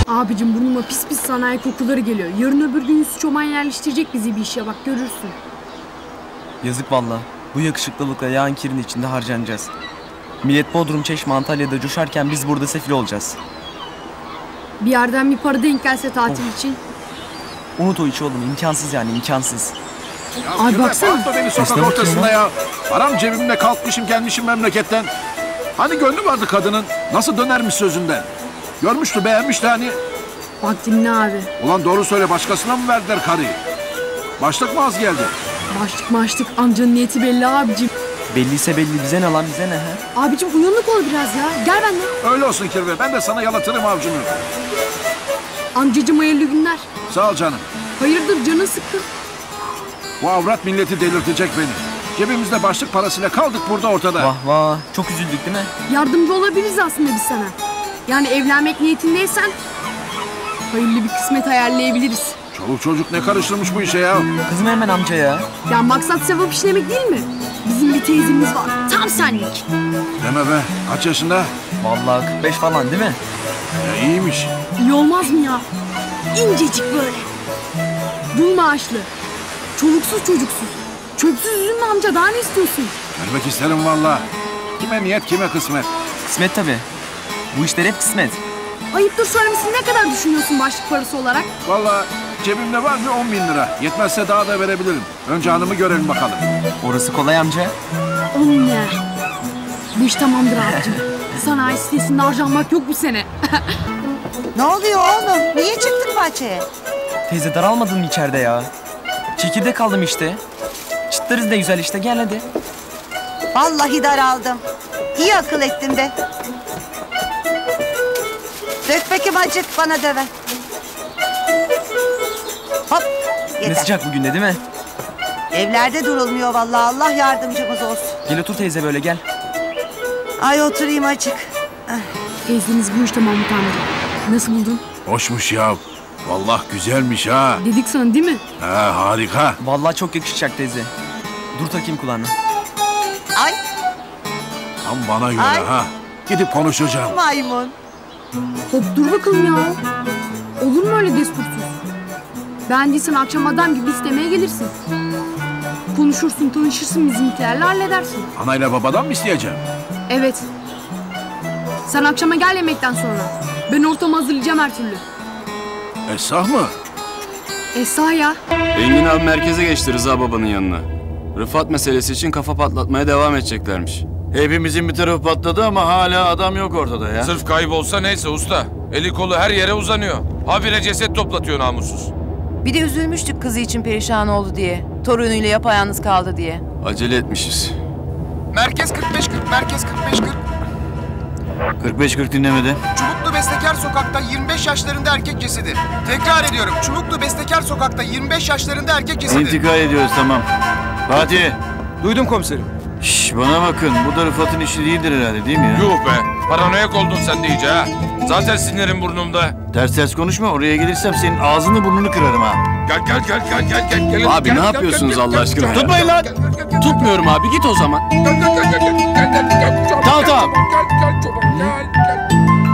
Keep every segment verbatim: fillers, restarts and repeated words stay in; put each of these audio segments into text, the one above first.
Abicim burnuma pis pis sanayi kokuları geliyor. Yarın öbür gün Yusuf Çoban yerleştirecek bizi bir işe, bak görürsün. Yazık valla. Bu yakışıklılıkla yağın kirin içinde harcanacağız. Millet Bodrum, Çeşme, Antalya'da coşarken biz burada sefil olacağız. Bir yerden bir para denk gelse tatil of. için. Unut o işi oğlum, imkansız yani, imkansız. Ya Abi baksana. Bakma beni sokak ortasında ya. Param cebimde, kalkmışım gelmişim memleketten. Hani gönlü vardı kadının. Nasıl dönermiş sözünden. Görmüştü, beğenmişti hani. Bak dinle abi. Ulan doğru söyle, başkasına mı verdiler karıyı? Başlık mı az geldi? Başlık maçlık, amcanın niyeti belli abicim. Belliyse belli, bize ne lan, bize ne he? Abicim uyanık ol biraz ya. Gel benden. Öyle olsun Kirve, ben de sana yalatırım avcunu. Amcacım hayırlı günler. Sağ ol canım. Hayırdır, canın sıkkın? Bu avrat milleti delirtecek beni. Cebimizde başlık parasıyla kaldık burada ortada. Vah vah, çok üzüldük değil mi? Yardımcı olabiliriz aslında biz sana. Yani evlenmek niyetindeysen hayırlı bir kısmet ayarlayabiliriz. Çoluk çocuk ne karıştırmış bu işe ya? Kızma hemen amca ya. Ya maksat sevap işlemek değil mi? Bizim bir teyzemiz var, tam senlik. Deme be, kaç yaşında? Vallahi kırk beş falan değil mi? Ya iyiymiş. İyi olmaz mı ya? İncecik böyle. Dul maaşlı. Çoluksuz çocuksuz. Çöpsüz üzülme amca, daha ne istiyorsun? Görmek isterim valla. Kime niyet, kime kısmet. Kısmet tabii. Bu işler hep kısmet. Ayıptır söylemesi, ne kadar düşünüyorsun başlık parası olarak? Valla cebimde var mı on bin lira. Yetmezse daha da verebilirim. Önce hanımı görelim bakalım. Orası kolay amca. On ne? Bu iş tamamdır abicim. Sanayi sitesinde harcanmak yok bu sene. Ne oluyor oğlum? Niye çıktın bahçeye? Teyze daralmadın mı içeride ya? Çekirdek kaldım işte. Çıtlarız ne güzel işte, gel hadi. Vallahi daraldım. İyi akıl ettin be. Dök bakayım acık, bana döve. Hop, yeter. Ne sıcak bugün de değil mi? Evlerde durulmuyor vallahi, Allah yardımcımız olsun. Gel otur teyze böyle, gel. Ay oturayım acık. Teyzeniz bu iş tamam mı amca? Nasıl buldun? Hoşmuş ya. Vallahi güzelmiş ha. Dedik sana değil mi? Ha, harika. Vallahi çok yakışacak teyze. Dur takayım kulağına. Ay. Tam bana göre Ay. ha. Gidip konuşacağım. Maymun. Hop dur bakalım ya. Olur mu öyle destursuz? Beğendiysen akşam adam gibi istemeye gelirsin. Konuşursun, tanışırsın bizimkilerle, halledersin. Anayla babadan mı isteyeceğim? Evet. Sen akşama gel yemekten sonra. Ben ortamı hazırlayacağım her türlü. Esah mı? Esra ya. Engin abi merkeze geçti Rıza babanın yanına. Rıfat meselesi için kafa patlatmaya devam edeceklermiş. Hepimizin bir tarafı patladı ama hala adam yok ortada ya. Sırf kaybolsa neyse usta. Eli kolu her yere uzanıyor. Habire ceset toplatıyor namussuz. Bir de üzülmüştük kızı için perişan oldu diye. Torunuyla yapayalnız kaldı diye. Acele etmişiz. Merkez kırk beş kırk, merkez kırk beş kırk. kırk beş kırk dinlemedi. Çubuklu Bestekar Sokak'ta yirmi beş yaşlarında erkek cesedi. Tekrar ediyorum. Çubuklu Bestekar Sokak'ta yirmi beş yaşlarında erkek cesedi. İntikal ediyoruz, tamam. Fatih. Duydum komiserim. Şş, bana bakın, bu da Rıfat'ın işi değildir herhalde, değil mi ya? Yuh be. Paranoyak oldun sen de iyice ha. Zaten sinirim burnumda. Ters ters konuşma, oraya gelirsem senin ağzını burnunu kırarım ha. Gel gel gel gel gel gel. gel Abi gel, ne gel, yapıyorsunuz gel, Allah gel, aşkına? gel, Tutmayın gel, lan. gel, gel, gel, gel. Tutmuyorum abi, git o zaman. Gel gel gel gel gel gel gel gel gel. Tamam, tamam. Gel gel çabuk gel gel.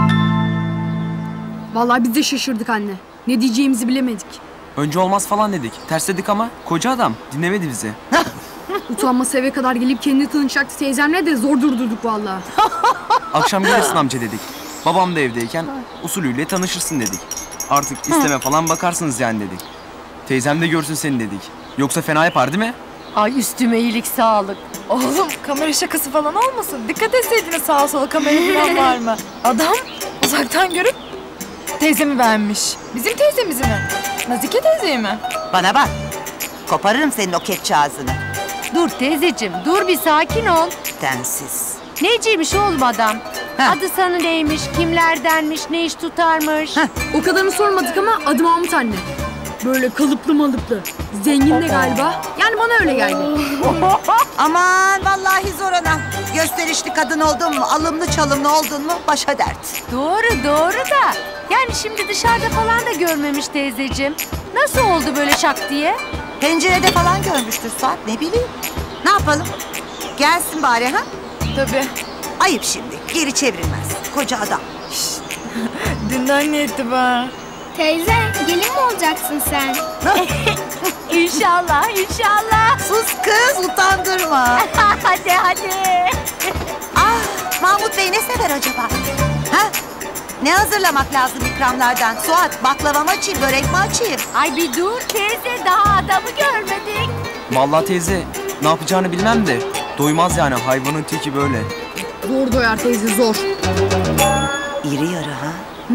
Vallahi biz de şaşırdık anne. Ne diyeceğimizi bilemedik. Önce olmaz falan dedik. Tersledik ama koca adam dinlemedi bizi. Utanması eve kadar gelip kendini tanışacaktı teyzemle de zor durdurduk vallahi. Akşam gelirsin amca dedik. Babam da evdeyken usulüyle tanışırsın dedik. Artık isteme falan bakarsınız yani dedik. Teyzem de görsün seni dedik. Yoksa fena yapar değil mi? Ay üstüme iyilik sağlık. Oğlum kamera şakası falan olmasın. Dikkat etseydiniz sağa sola kamera falan var mı? Adam uzaktan görüp teyzemi beğenmiş. Bizim teyzemizi mi? Nazike teyzeyi mi? Bana bak. Koparırım senin o kepçe ağzını. Dur teyzeciğim dur bir sakin ol. Densiz. Neciymiş oğlum adam? Heh. Adı sanı neymiş, kimlerdenmiş, ne iş tutarmış? Heh, o kadarını sormadık ama adı Mahmut anne. Böyle kalıplı malıplı. Zengin de galiba. Yani bana öyle geldi. Aman vallahi zor anam. Gösterişli kadın oldun mu, alımlı çalımlı oldun mu başa dert. Doğru doğru da. Yani şimdi dışarıda falan da görmemiş teyzeciğim. Nasıl oldu böyle şak diye? Pencerede falan görmüştür Suat, ne bileyim. Ne yapalım? Gelsin bari ha? Tabii. Ayıp şimdi, geri çevrilmez. Koca adam. Dünden yetti be. Teyze gelin mi olacaksın sen? İnşallah, inşallah. Sus kız, utandırma. hadi hadi. Ah, Mahmut Bey ne sever acaba? Ha? Ne hazırlamak lazım ikramlardan? Suat, baklava mı açayım, börek mi açayım? Ay bir dur teyze, daha adamı görmedik. Vallahi teyze ne yapacağını bilmem de doymaz yani, hayvanın teki böyle. Zor doyar teyze, zor. İri yarı ha?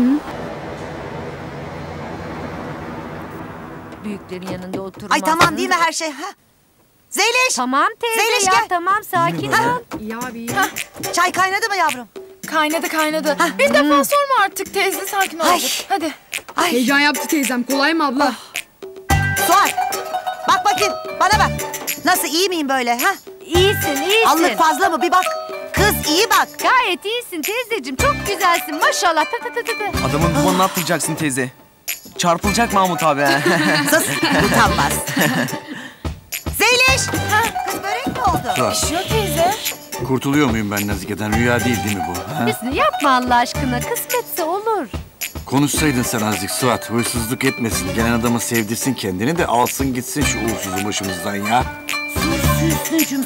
Büyüklerin yanında oturmaz. Ay tamam değil mi her şey ha? Zeliş! Tamam teyze Zeliş, ya, gel. tamam sakin ol. İyi abi. Çay kaynadı mı yavrum? Kaynadı kaynadı. Bir defa sorma artık teyze, sakin ol. Ay. Hadi. Ay. Heyecan yaptı teyzem, kolay mı abla? Suat! Bak bakayım, bana bak. Nasıl, iyi miyim böyle ha? İyisin iyisin. Allık fazla mı? Bir bak. Kız iyi bak. Gayet iyisin teyzeciğim, çok güzelsin maşallah. Tı tı tı tı tı. Adamın dumanını attıracaksın teyze. Çarpılacak Mahmut abi. Sus, utanmaz. Zeliş! Kız börek mi oldu? Pişiyor teyze. Kurtuluyor muyum ben Nazike'den? Rüya değil değil mi bu? Ha? Hüsnü yapma Allah aşkına, kısmetse olur. Konuşsaydın sen azıcık Suat. Hırsızlık etmesin. Gelen adamı sevdirsin kendini de alsın gitsin şu uğursuzu başımızdan ya. Hüsnücüm.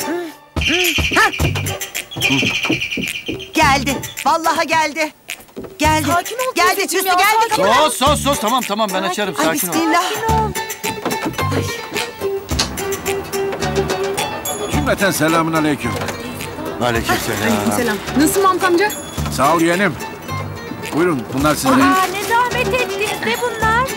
Geldi. Vallahi geldi. Geldi. Sakin ol Geldi. teyzeciğim Hüsnü ya, geldi. sakin Kapı. Sos sos sos tamam tamam ben açarım Ay sakin ol. bismillah. Cümleten selamun aleyküm. Aleykümselam. Selam. Nasılsın Mahmut amca? Sağ ol yeğenim. Buyurun bunlar sizin. Aa ne zahmet ettiniz, ne bunlar?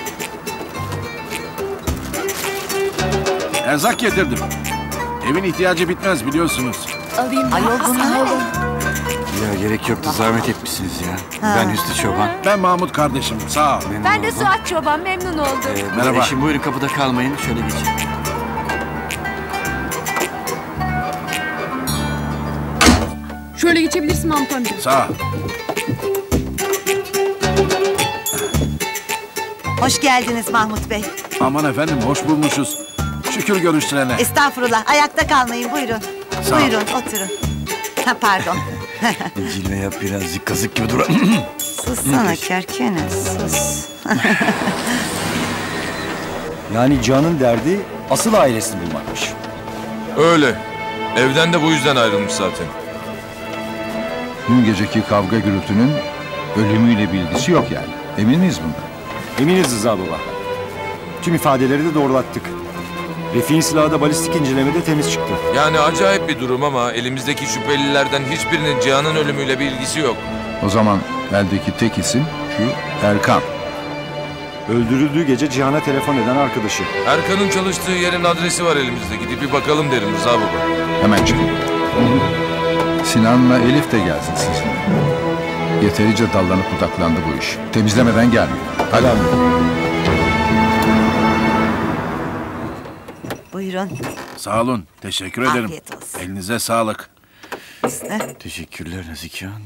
Erzak getirdim. Evin ihtiyacı bitmez biliyorsunuz. Alayım. Ayol bunu ne olur? Ya gerek yoktu zahmet etmişsiniz ya. Ha. Ben Hüsnü Çoban. Ben Mahmut kardeşim sağ ol. Memnun Ben de oldum. Suat Çoban, memnun oldum. Ee, buyurun Merhaba. eşim buyurun kapıda kalmayın şöyle geçin. Şöyle geçebilirsin Mahmut amca. Sağ ol. Hoş geldiniz Mahmut Bey. Aman efendim hoş bulmuşuz. Şükür görüşlerine. Estağfurullah. Ayakta kalmayın. Buyurun. Sağ ol. Buyurun oturun. Ha pardon. Cilve yap birazcık kazık gibi dur. Sussana kerkene sus. Yani Can'ın derdi asıl ailesini bulmakmış. Öyle. Evden de bu yüzden ayrılmış zaten. Dün geceki kavga gürültünün ölümüyle bir ilgisi yok yani. Emin miyiz bundan? Eminiz Rıza baba. Tüm ifadeleri de doğrulattık. Refik'in silahı da balistik incelemede temiz çıktı. Yani acayip bir durum ama elimizdeki şüphelilerden hiçbirinin Cihan'ın ölümüyle bir ilgisi yok. O zaman eldeki tek isim şu Erkan. Öldürüldüğü gece Cihan'a telefon eden arkadaşı. Erkan'ın çalıştığı yerin adresi var elimizde. Gidip bir bakalım derim Rıza baba. Hemen çıkın. Sinan'la Elif de gelsin sizinle. Yeterince dallanıp budaklandı bu iş. Temizlemeden gelmiyor. Hadi. Buyurun. Sağ olun. Teşekkür ederim. Afiyet olsun. Elinize sağlık. Hüsnü. Teşekkürler Nazike Hanım.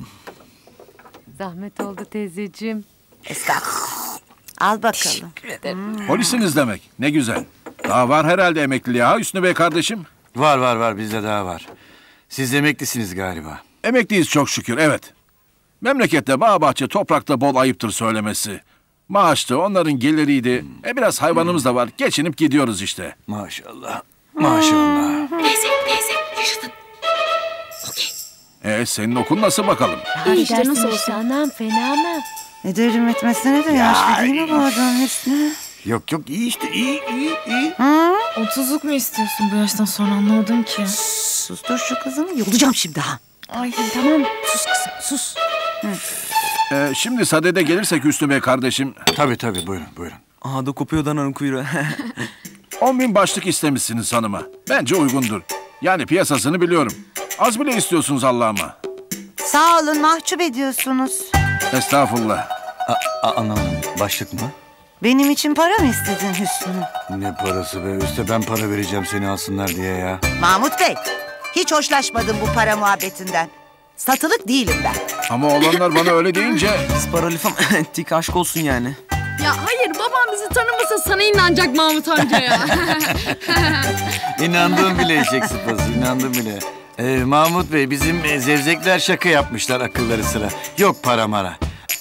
Zahmet oldu teyzeciğim. Estağfurullah. Al bakalım. Polisiniz demek. Ne güzel. Daha var herhalde emekliliğe ha Hüsnü Bey kardeşim. Var var var bizde daha var. Siz emeklisiniz galiba. Emekliyiz çok şükür evet. Memlekette bağ bahçe toprakta bol ayıptır söylemesi. Maaştı onların geliriydi. E biraz hayvanımız da var. Geçinip gidiyoruz işte. Maşallah. Maşallah. Teyze teyze yaşadın. E senin okul nasıl bakalım? İyi işte nasıl olsa. Anam fena mı? Ne de ölüm etmesine de yaşlı değil mi bu adam Hüsnü? Yok yok iyi işte iyi iyi iyi. Otuzluk mu istiyorsun bu yaştan sonra, anlamadım ki. Sustur şu kızını, yolacağım şimdi ha. Ay Tamam sus kızım sus. E, şimdi sadede gelirsek Hüsnü Bey kardeşim. Tabii tabii buyurun buyurun. Aha da kopuyor dananın kuyruğu. On bin başlık istemişsiniz hanıma. Bence uygundur. Yani piyasasını biliyorum. Az bile istiyorsunuz Allah'ıma. Sağ olun, mahcup ediyorsunuz. Estağfurullah. A- a- anlamadım başlık mı? Benim için para mı istedin Hüsnü? Ne parası be üste ben para vereceğim seni alsınlar diye ya. Mahmut Bey, hiç hoşlaşmadım bu para muhabbetinden. Satılık değilim ben. Ama olanlar bana öyle deyince... Biz paralifam tik aşk olsun yani. Ya hayır, babam bizi tanımasa sana inanacak Mahmut amca ya. İnandım bile eşek sıpası inandım bile. Ee, Mahmut Bey bizim e, zevzekler şaka yapmışlar akılları sıra. Yok para mara.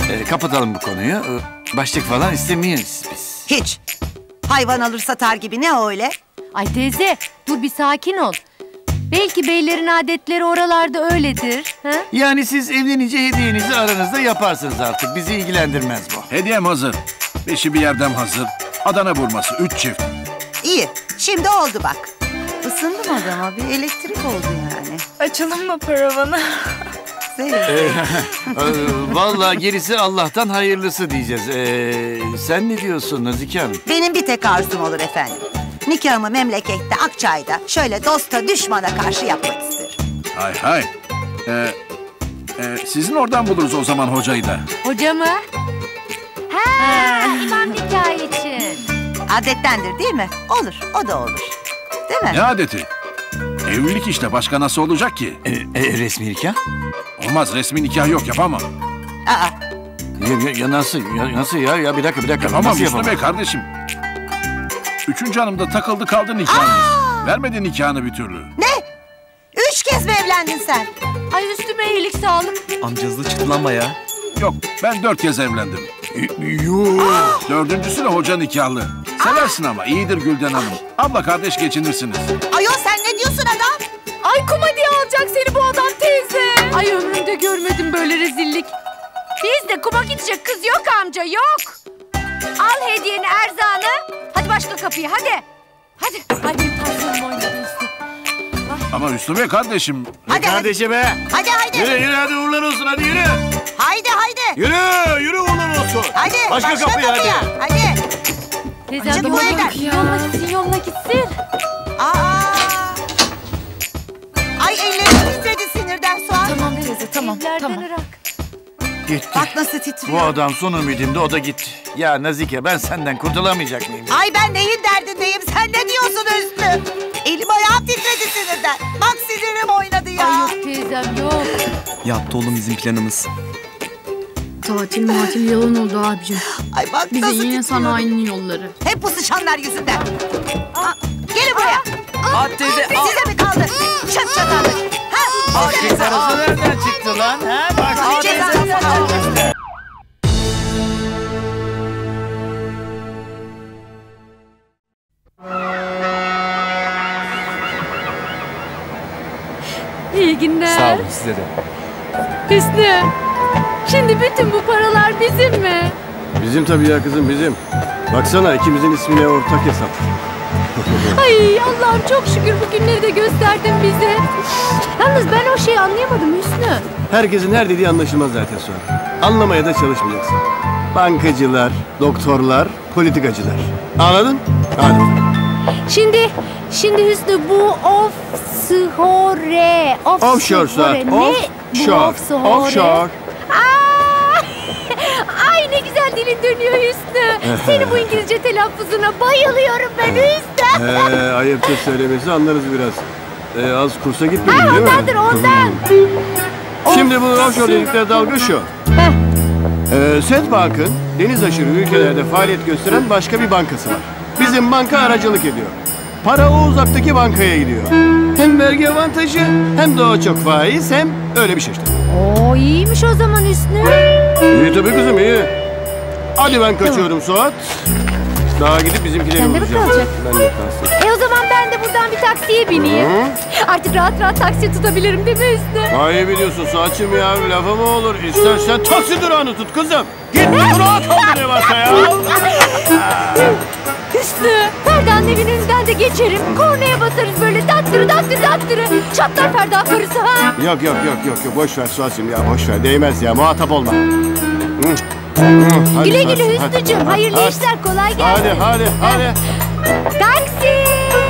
e, kapatalım bu konuyu. E, başlık falan istemiyoruz biz. Hiç. Hayvan alır satar gibi ne öyle? Ay teyze dur bir sakin ol. Belki beylerin adetleri oralarda öyledir. Ha? Yani siz evlenince hediyenizi aranızda yaparsınız artık. Bizi ilgilendirmez bu. Hediyem hazır. Beşi bir yerden hazır. Adana burması, üç çift. İyi. Şimdi oldu bak. Isındım adama. Bir elektrik oldu yani. Açalım mı paravanı? Ee, e, vallahi gerisi Allah'tan hayırlısı diyeceğiz. Ee, sen ne diyorsun Nazike Hanım? Benim bir tek arzum olur efendim. Nikahımı memlekette, Akçay'da şöyle dosta düşmana karşı yapmak isterim. Hay hay. Ee, e, sizin oradan buluruz o zaman hocayı da. Hoca mı? Ha, imam nikahı için. Adettendir değil mi? Olur, o da olur. Değil mi? Ne adeti? Evlilik işte, başka nasıl olacak ki? E, e, resmi nikah? Olmaz, resmi nikah yok, yapamam. Aa. Ya, ya, ya nasıl? Ya, nasıl ya? Ya bir dakika bir dakika. Yapamam nasıl Hüsnü yapamam? Bey kardeşim. Üçüncü hanımda takıldı kaldı nikahınız. Vermedi nikahını bir türlü. Ne? Üç kez mi evlendin sen? Ay üstüme iyilik sağlık. Amca hızlı çıktı lan bayağı. Yok, ben dört kez evlendim. Yuh! Dördüncüsü de hoca nikahlı. Seversin ama, iyidir Gülden Hanım. Abla kardeş geçinirsiniz. Ayol sen ne diyorsun adam? Ay kuma diye alacak seni bu adam teyze. Ay ömrümde görmedim böyle rezillik. Bizde kuma gidecek kız yok amca yok. Al hediyeni erzağını. Hadi başla kapıyı hadi. Hadi. Ay benim tansiyonum oynadı Hüsnü. Ama Hüsnü Bey kardeşim. Hadi Kardeşim be. Hadi haydi. Yürü yürü hadi uğurlar olsun hadi yürü. Haydi haydi. Yürü yürü uğurlar olsun. Hadi. Başka başla kapıya hadi. Hadi. Teyze Çık adamı bu evden. yoluna gitsin yoluna gitsin. Aa. Ay ellerim titredi sinirden Suat. Tamam teyze tamam tamam. Gitti. Bak nasıl titriyor. Bu adam son ümidimdi o da gitti. Ya Nazike ben senden kurtulamayacak mıyım? Ay ben neyin derdindeyim? Sen ne diyorsun Hüsnü? Elim ayağım titredi sinirden. Bak sinirim oynadı ya. Ay yok teyzem yok. Yattı oğlum bizim planımız. Tatil matil yalan oldu abicim. Ay bak Bize nasıl yine titriyor. sanayinin yolları. Hep bu sıçanlar yüzünden. Aa, gelin buraya. Aa teyze. Size mi kaldı? Çat çatallık. Ha? Aşkın sarısı nereden çıktı lan? Ha? Bak Aa, cezanızı alın. İyi günler. Sağ olun size de. Hüsnü. Şimdi bütün bu paralar bizim mi? Bizim tabii ya kızım bizim. Baksana ikimizin ismine ortak hesap. Ay Allah'ım çok şükür bu günleri de gösterdin bize. Yalnız ben o şeyi anlayamadım Hüsnü. Herkesin her dediği anlaşılmaz zaten sonra. Anlamaya da çalışmayacaksın. Bankacılar, doktorlar, politikacılar. Anladın? Hadi. Şimdi, şimdi Hüsnü bu offshore. Offshore Suat. Ne? Offshore. Bu offshore. Offshore. Aa! Ay ne güzel dilin dönüyor Hüsnü. Senin bu İngilizce telaffuzuna bayılıyorum ben Hüsnü. Ee, ayıptır söylemesi anlarız biraz. Ee, az kursa gitmedin Ha, değil mi? ondandır ondan. Şimdi bu offshore dedikleri dalga şu. Ee, Setbank'ın deniz aşırı ülkelerde faaliyet gösteren başka bir bankası var. Bizim banka aracılık ediyor. Para o uzaktaki bankaya gidiyor. Hem vergi avantajı hem de o çok faiz hem öyle bir şey işte. Oo iyiymiş o zaman Hüsnü. İyi tabii kızım iyi. Hadi ben kaçıyorum Suat. Daha gidip bizimkileri Sen de mi bulacağım. kalacaksın? Ben de kalsın. E o zaman ben de buradan bir taksiye bineyim. Hı? Artık rahat rahat taksi tutabilirim değil mi Hüsnü? Vay biliyorsun Suat'cığım ya lafı mı olur? İstersen taksi durağını tut kızım. Git durağa kaldı ne varsa ya. Hüsnü, Ferda'nın evinin önünden de geçerim. Kornaya basarız böyle dattırı dattırı dattırı. Çatlar Ferda karısı ha. Yok yok yok yok yok boş ver Suat'cığım ya boş ver değmez ya muhatap olma. Hı. Hı, hadi Güle Suat'cığım, güle hadi. Hüsnü'cüğüm. Hayırlı Hadi. işler kolay gelsin. Hadi hadi hadi. Taksi.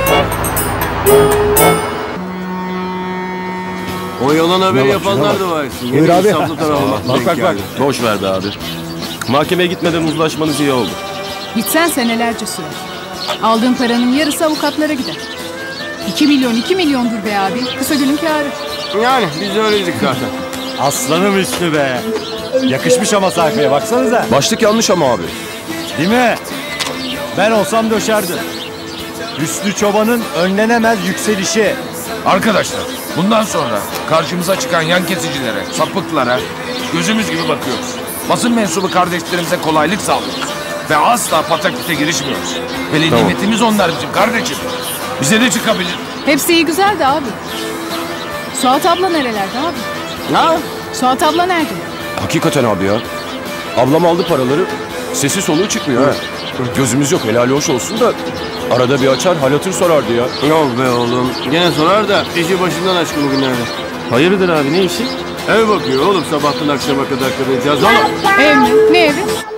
O yalan haberi yapanlar da var. Buyur abi. Bak bak bak. Boş ver be abi. Mahkemeye gitmeden uzlaşmanız iyi oldu. Gitsen senelerce sürer. Aldığın paranın yarısı avukatlara gider. İki milyon, iki milyondur be abi. Kısa günün kârı. Yani biz de öyleydik zaten. Aslanım Hüsnü be. Yakışmış ama sayfaya baksanıza. Başlık yanlış ama abi. Değil mi? Ben olsam döşerdim. Hüsnü Çoban'ın önlenemez yükselişi. Arkadaşlar bundan sonra karşımıza çıkan yan kesicilere, sapıklara gözümüz gibi bakıyoruz. Basın mensubu kardeşlerimize kolaylık sağlıyoruz. Ve asla pataküte girişmiyoruz. Veli Tamam. nimetimiz onlar bizim kardeşim. Bize de çıkabilir. Hepsi iyi güzel de abi. Suat abla nerelerde abi? Ne? Suat abla nerede? Hakikaten abi ya. Ablam aldı paraları. Sesi soluğu çıkmıyor ha. Gözümüz yok helal hoş olsun da arada bir açar hal hatır sorardı ya. Yok be oğlum. Gene sorar da işi başından aşkın bugünlerde. Hayırdır abi ne işi? Ev bakıyor oğlum sabahtan akşama kadar kadıncağız oğlum. Ev mi? Ne evi?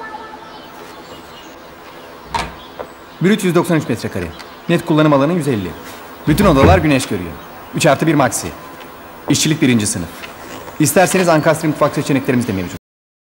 Brüt yüz doksan üç metrekare. Net kullanım alanı yüz elli. Bütün odalar güneş görüyor. üç artı bir maksi. İşçilik birinci sınıf. İsterseniz ankastre mutfak seçeneklerimiz de mevcut.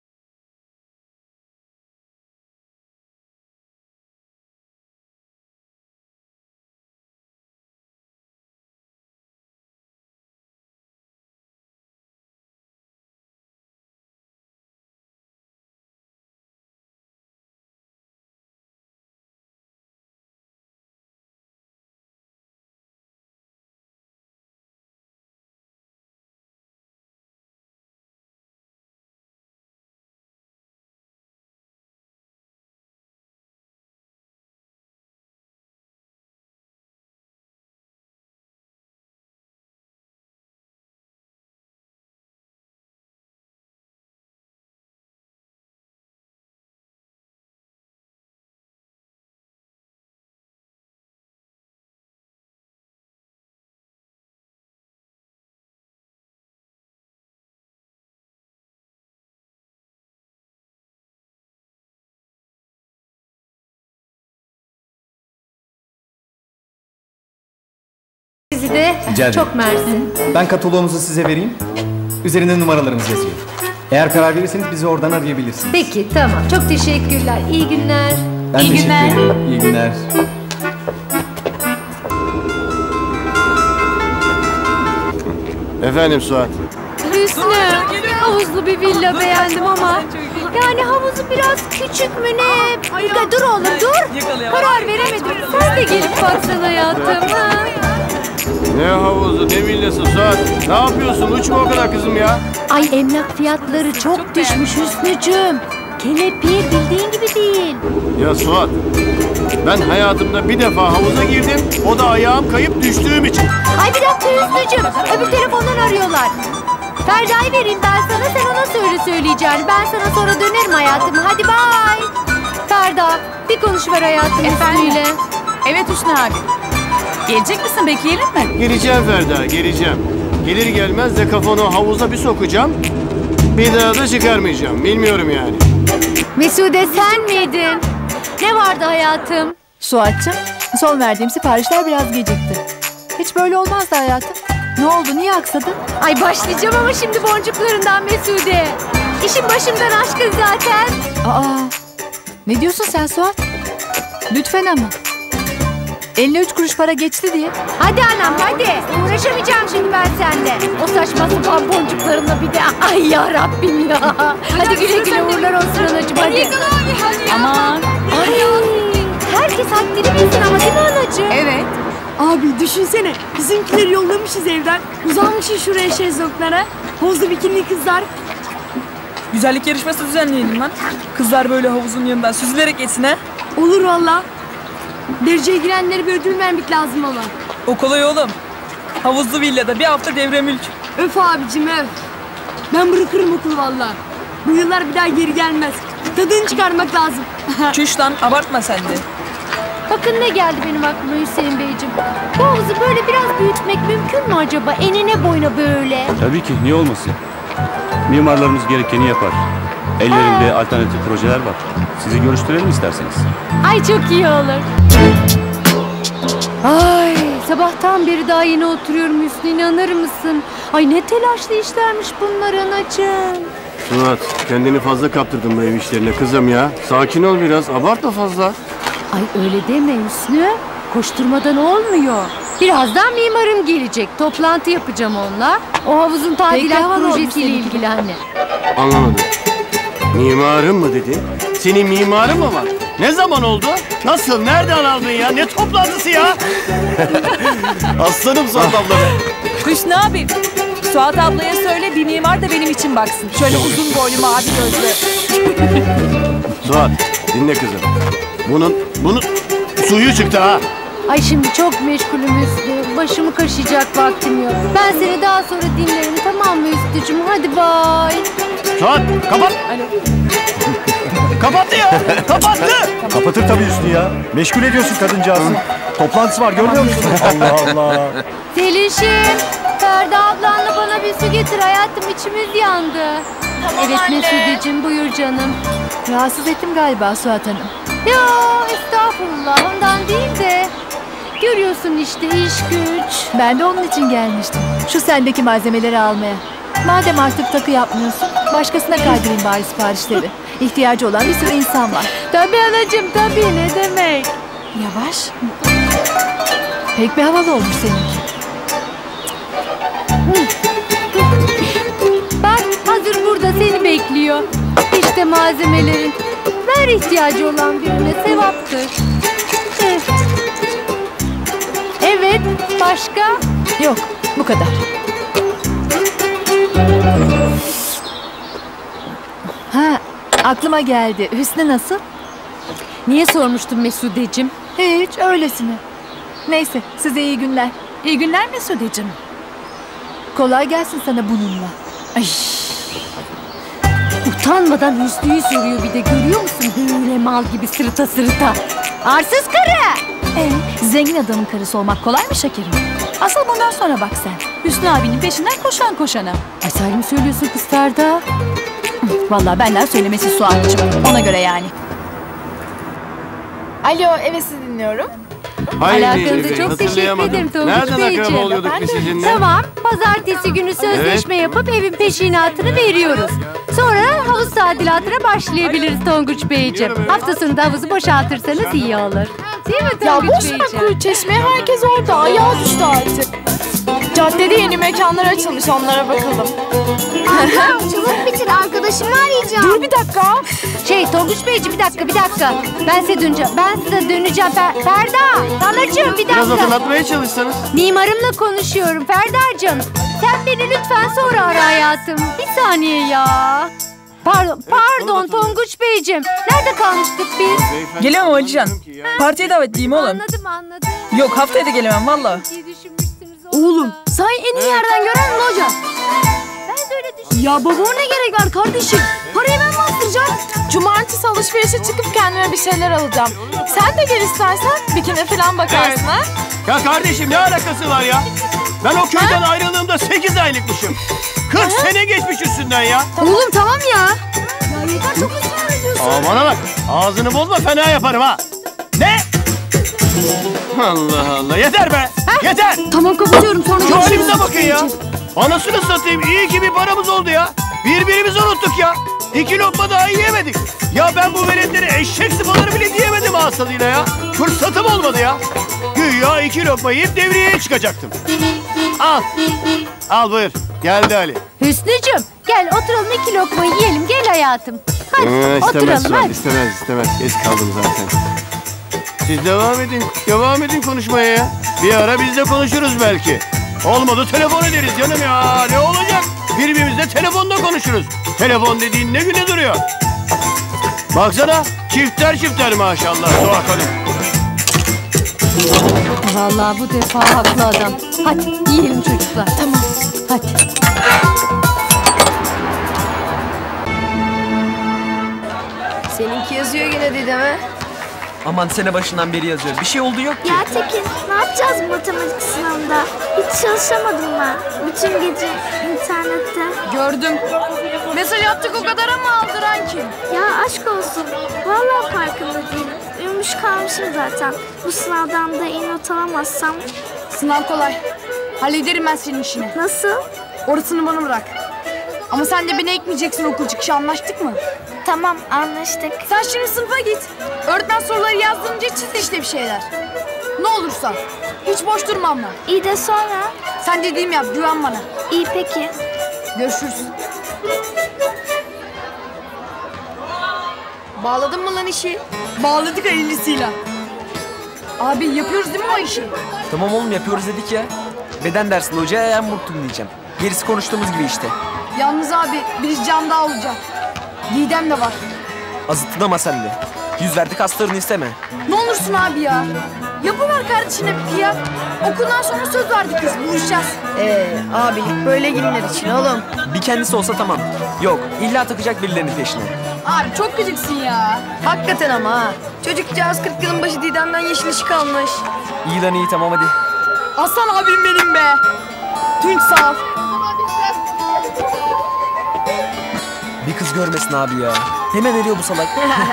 Sizi de Rica ederim. çok mersi. Ben kataloğumuzu size vereyim. Üzerinde numaralarımız yazıyor. Eğer karar verirseniz bizi oradan arayabilirsiniz. Peki tamam. Çok teşekkürler. İyi günler. Ben İyi teşekkür günler. ederim. İyi günler. Efendim Suat. Hüsnü, havuzlu bir villa beğendim ama yani havuzu biraz küçük mü ne? Ya dur oğlum dur. Karar veremedim. Sen de gelip baksana hayatım. Ha? Ne havuzu ne villası Suat. Ne yapıyorsun uçma o kadar kızım ya. Ay emlak fiyatları çok düşmüş Hüsnücüğüm. Kelepir bildiğin gibi değil. Ya Suat. Ben hayatımda bir defa havuza girdim. O da ayağım kayıp düştüğüm için. Ay bir dakika Hüsnücüğüm. Öbür telefondan arıyorlar. Ferda'yı vereyim ben sana, sen ona söyle söyleyeceğini. Ben sana sonra dönerim hayatım. Hadi bay. Ferda, bir konuşver hayatım Hüsnü'yle. Evet Hüsnü abi. Gelecek misin bekleyelim mi? Geleceğim Ferda geleceğim. Gelir gelmez de kafanı havuza bir sokacağım. Bir daha da çıkarmayacağım. Bilmiyorum yani. Mesude sen miydin? Ne vardı hayatım? Suat'cığım, son verdiğim siparişler biraz gecikti. Hiç böyle olmazdı hayatım. Ne oldu, niye aksadın? Ay başlayacağım ama şimdi boncuklarından Mesude. İşin başımdan aşkın zaten. Aa, ne diyorsun sen Suat? Lütfen ama. Eline üç kuruş para geçti diye. Hadi anam hadi. Uğraşamayacağım şimdi ben seninle. O saçma sapan boncuklarınla bir de. Ay ya Rabbim ya. Hadi güle güle uğurlar olsun anacığım hadi. Aman. Ay. Herkes haddini bilsin ama değil mi anacığım? Evet. Abi düşünsene. Bizimkileri yollamışız evden. Uzanmışız şuraya şezlonglara. Pozlu bikini kızlar. Güzellik yarışması düzenleyelim lan. Kızlar böyle havuzun yanından süzülerek geçsin ha. Olur valla. Dereceye girenlere bir ödül vermek lazım ama. O kolay oğlum. Havuzlu villada bir hafta devre mülk. Öf abicim öf. Ben bırakırım okulu valla. Bu yıllar bir daha geri gelmez. Tadını çıkarmak lazım. Çüş lan abartma sen de. Bakın ne geldi benim aklıma Hüseyin Beyciğim. Bu havuzu böyle biraz büyütmek mümkün mü acaba? Enine boyuna böyle. Tabii ki niye olmasın? Mimarlarımız gerekeni yapar. Ellerinde alternatif projeler var. Sizi görüştürelim isterseniz. Ay çok iyi olur. Ay sabahtan beri daha yeni oturuyorum Hüsnü, inanır mısın? Ay ne telaşlı işlermiş bunlar anacığım. Suat kendini fazla kaptırdın bu ev işlerine kızım ya. Sakin ol biraz abartma fazla. Ay öyle deme Hüsnü. Koşturmadan olmuyor. Birazdan mimarım gelecek. Toplantı yapacağım onunla. O havuzun tadilat projesiyle ilgili anne. Anlamadım. Mimarın mı dedi? Senin mimarın mı var? Ne zaman oldu? Nasıl? Nereden aldın ya? Ne toplantısı ya? Aslanım Suat abla be. Hüsnü abi. Suat ablaya söyle bir mimar da benim için baksın. Şöyle uzun boylu mavi gözlü. Suat dinle kızım. Bunun, bunun suyu çıktı ha. Ay şimdi çok meşgulüm Üstü. Başımı kaşıyacak vaktim yok. Ben seni daha sonra dinlerim, tamam mı Üstücüğüm? Hadi bay. Suat kapat. Alo. Kapattı ya. Kapattı. Kapatır tabii Hüsnü ya. Meşgul ediyorsun kadıncağızı. Toplantısı var görmüyor musun? Allah Allah. Selişim, Ferda ablanla bana bir su getir hayatım, içimiz yandı. Tamam evet anne. Mesudeciğim, buyur canım. Rahatsız ettim galiba Suat Hanım. Yo estağfurullah, ondan değil de. Görüyorsun işte iş güç. Ben de onun için gelmiştim. Şu sendeki malzemeleri almaya. Madem artık takı yapmıyorsun, başkasına kaydırayım bari siparişleri. İhtiyacı olan bir sürü insan var. Tabii anacığım, tabii, ne demek. Yavaş. Pek bir havalı olmuş seninki. Bak hazır burada seni bekliyor. İşte malzemelerin. Ver ihtiyacı olan birine, sevaptır. Evet. Evet, başka? Yok, bu kadar. Ha, aklıma geldi. Hüsnü nasıl? Niye sormuştun Mesudeciğim? Hiç, öylesine. Neyse, size iyi günler. İyi günler Mesudeciğim. Kolay gelsin sana bununla. Ay. Utanmadan Hüsnü'yü soruyor bir de, görüyor musun? Böyle mal gibi sırıta sırıta. Arsız karı! Ee, zengin adamın karısı olmak kolay mı şekerim? Asıl bundan sonra bak sen. Hüsnü abinin peşinden koşan koşana. Ay sen mi söylüyorsun kız Ferda? Vallahi benden söylemesi Suat'cığım. Ona göre yani. Alo, evet sizi dinliyorum. Alakanıza çok teşekkür ederim Tonguç Nereden Beyciğim. akraba oluyorduk biz sizinle? Tamam, pazartesi günü sözleşme yapıp evin peşinatını veriyoruz. Sonra havuz tadilatına başlayabiliriz Tonguç Beyciğim. Hafta sonunda havuzu boşaltırsanız iyi olur. Değil mi Tonguç Ya boş Beyciğim? ver kuru çeşmeye, herkes orada. Ayağı düştü artık. Caddede yeni mekanlar açılmış, onlara bakalım. Abla çabuk bitir, arkadaşımı arayacağım. Dur bir dakika. Şey Tonguç Beyciğim, bir dakika bir dakika. Ben size döneceğim. Ben size döneceğim. Fer Ferda, Tanacığım bir dakika. Biraz hatırlatmaya çalışsanız. Mimarımla konuşuyorum Ferda'cığım. Sen beni lütfen sonra ara hayatım. Bir saniye ya. Pardon, pardon Tonguç Beyciğim. Nerede kalmıştık biz? Gelemem Alican. Partiye davetliyim oğlum. Anladım anladım. Yok, haftaya da gelemem valla. Oğlum say en iyi yerden gören mi hoca? Ben de öyle düşünüyorum. Ya baba ne gerek var kardeşim? Parayı ben mi bastıracağım? Cumartesi alışverişe çıkıp kendime bir şeyler alacağım. Sen de gel istersen, bikine falan bakarsın ha. Ya kardeşim ne alakası var ya? Ben o köyden ayrıldığımda sekiz aylıkmışım. kırk sene geçmiş üstünden ya. Oğlum tamam ya. Ya yeter, çok ısrar ediyorsun. Aa, bana bak, ağzını bozma, fena yaparım ha. Ne? Allah Allah, yeter be, yeter. Tamam kapatıyorum, sonra Şu halimize bakın ya. Anasını satayım, iyi ki bir paramız oldu ya. Birbirimizi unuttuk ya. İki lokma daha yiyemedik. Ya ben bu veletleri eşek sıpaları bile diyemedim ağız tadıyla ya. Fırsatım olmadı ya. Güya iki lokma yiyip devriyeye çıkacaktım. Al. Al buyur. Geldi Ali. Hüsnücüğüm gel oturalım, iki lokma yiyelim, gel hayatım. Hadi Ee, oturalım istemez, hadi. istemez, istemez. Geç kaldım zaten. Siz devam edin, devam edin konuşmaya ya. Bir ara biz de konuşuruz belki. Olmadı telefon ederiz canım ya. Ne olacak? Birbirimizle telefonda konuşuruz. Telefon dediğin ne güne duruyor. Baksana, çifter çifter maşallah Suat Hanım. Vallahi bu defa haklı adam. Hadi yiyelim çocuklar. Tamam. Hadi. Seninki yazıyor yine Didem'e. Aman sene başından beri yazıyor. Bir şey oldu yok ki. Ya Tekin, ne yapacağız bu matematik sınavında? Hiç çalışamadım ben. Bütün gece internette. Gördüm. Mesaj attık o kadar ama aldıran kim? Ya aşk olsun. Vallahi farkında değilim. Uyumuş kalmışım zaten. Bu sınavdan da iyi not alamazsam. Sınav kolay. Hallederim ben senin işini. Nasıl? Orasını bana bırak. Ama sen de beni ekmeyeceksin okul çıkışı, anlaştık mı? Tamam, anlaştık. Sen şimdi sınıfa git. Öğretmen soruları yazdırınca çiz işte bir şeyler. Ne olursa. Hiç boş durma ama. İyi de sonra? Sen dediğimi yap, güven bana. İyi peki. Görüşürüz. Bağladın mı lan işi? Bağladık hayırlısıyla. Abi yapıyoruz değil mi o işi? Tamam oğlum yapıyoruz dedik ya. Beden dersinde hocaya ayağımı burktum diyeceğim. Gerisi konuştuğumuz gibi işte. Yalnız abi bir cam daha olacak. Didem de var. Azıttın sen de. Yüz verdik astarını isteme. Ne olursun abi ya. Yapıver kardeşine bir kıyak. Okuldan sonra söz verdik kız. Buluşacağız. Ee, abilik böyle günler için oğlum. Bir kendisi olsa tamam. Yok illa takacak birilerinin peşine. Abi çok gıcıksın ya. Hakikaten ama ha. Çocukcağız kırk yılın başı Didem'den yeşil ışık almış. İyi lan iyi tamam hadi. Aslan abim benim be. Tunç sağ ol. Bir kız görmesin abi ya. Hemen eriyor bu salak.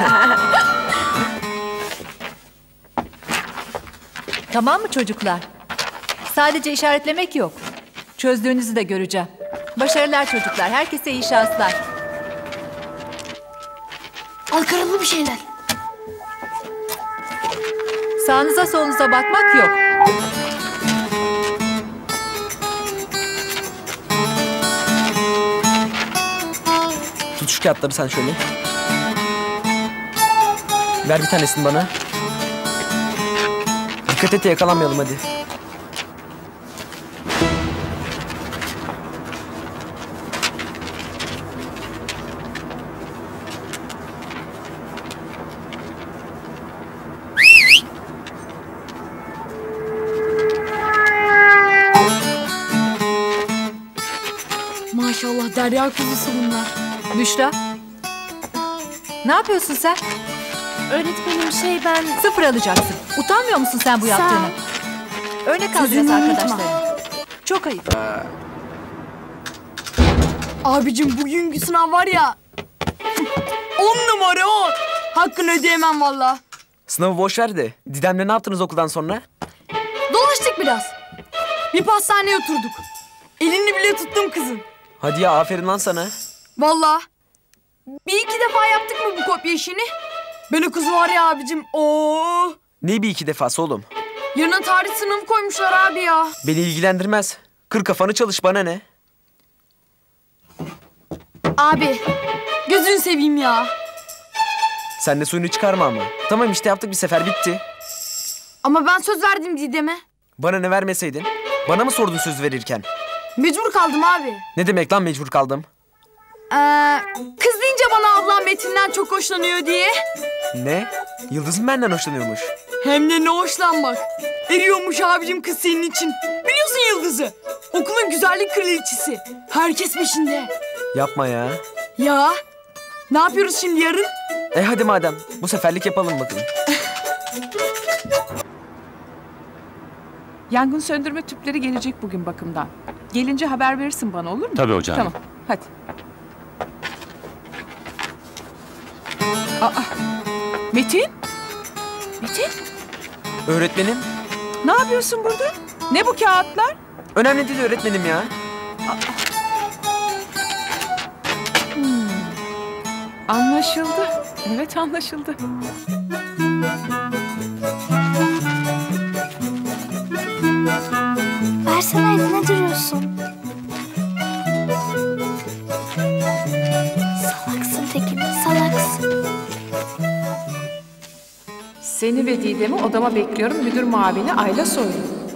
Tamam mı çocuklar? Sadece işaretlemek yok. Çözdüğünüzü de göreceğim. Başarılar çocuklar. Herkese iyi şanslar. Al karalı bir şeyler. Sağınıza solunuza bakmak yok. Tut şu kağıtları sen şöyle. Ver bir tanesini bana. Dikkat et de yakalanmayalım hadi. Maşallah derya kuzusu bunlar. Büşra. Ne yapıyorsun sen? Öğretmenim şey ben... Sıfır alacaksın. Utanmıyor musun sen bu yaptığını? Örnek al biraz arkadaşlarına. Çok ayıp. Abicim bugünkü sınav var ya. On numara on. Hakkını ödeyemem valla. Sınavı boş ver de. Didem'le ne yaptınız okuldan sonra? Dolaştık biraz. Bir pastaneye oturduk. Elini bile tuttum kızın. Hadi ya aferin lan sana. Valla. Bir iki defa yaptık mı bu kopya işini? Ben o kızı var ya abicim. Oo. Ne bir iki defası oğlum? Yarına tarih sınavı koymuşlar abi ya. Beni ilgilendirmez. Kır kafanı çalış bana ne? Abi gözünü seveyim ya. Sen de suyunu çıkarma ama. Tamam işte yaptık bir sefer bitti. Ama ben söz verdim Didem'e. Bana ne vermeseydin? Bana mı sordun söz verirken? Mecbur kaldım abi. Ne demek lan mecbur kaldım? Ee, kız deyince bana ablam Metin'den çok hoşlanıyor diye. Ne? Yıldız mı benden hoşlanıyormuş? Hem de ne hoşlanmak. Eriyormuş abicim kız senin için. Biliyorsun Yıldız'ı. Okulun güzellik kraliçesi. Herkes peşinde. Yapma ya. Ya. Ne yapıyoruz şimdi yarın? E hadi madem. Bu seferlik yapalım bakalım. Yangın söndürme tüpleri gelecek bugün bakımdan. Gelince haber verirsin bana olur mu? Tabii hocam. Tamam hadi. Aa, Metin? Metin? Öğretmenim. Ne yapıyorsun burada? Ne bu kağıtlar? Önemli değil öğretmenim ya. Hmm. Anlaşıldı. Evet anlaşıldı. Versene elini, ne duruyorsun? Salaksın Tekin, salaksın. Seni ve Didem'i odama bekliyorum. Müdür muavini Ayla Soylu.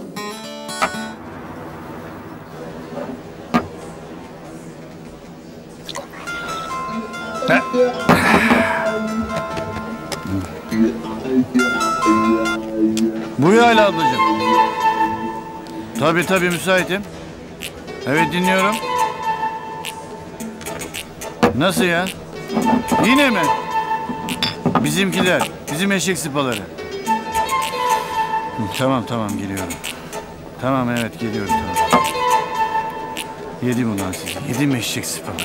Buyur Ayla ablacığım. Tabii tabii müsaitim. Evet dinliyorum. Nasıl ya? Yine mi? Bizimkiler, bizim eşek sıpaları. Tamam tamam geliyorum. Tamam evet geliyorum tamam. Yedim ulan sizi. Yedim eşek sıpaları.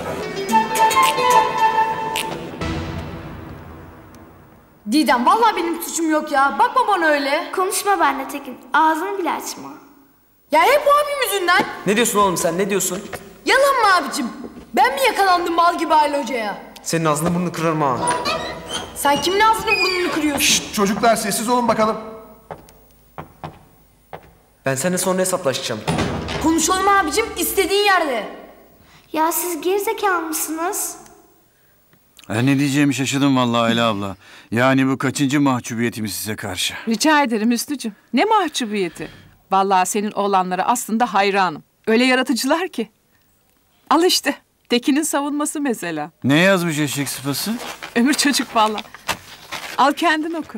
Didem vallahi benim suçum yok ya. Bakma bana öyle. Konuşma benimle Tekin. Ağzını bile açma. Ya hep o abim yüzünden. Ne diyorsun oğlum sen ne diyorsun? Yalan mı abicim? Ben mi yakalandım mal gibi Ayla Hoca'ya? Senin ağzını burnunu kırarım ha. Sen kimin ağzını burnunu kırıyorsun? Şşt, çocuklar sessiz olun bakalım. Ben seninle sonra hesaplaşacağım. Konuşalım abicim istediğin yerde. Ya siz gerizekalı mısınız? Ha, ne diyeceğimi şaşırdım vallahi Ayla abla. Yani bu kaçıncı mahcubiyetimiz size karşı? Rica ederim Hüsnücüğüm. Ne mahcubiyeti. Vallahi senin oğlanlara aslında hayranım. Öyle yaratıcılar ki. Al işte. Tekin'in savunması mesela. Ne yazmış eşek sıpası? Ömür çocuk valla. Al kendin oku.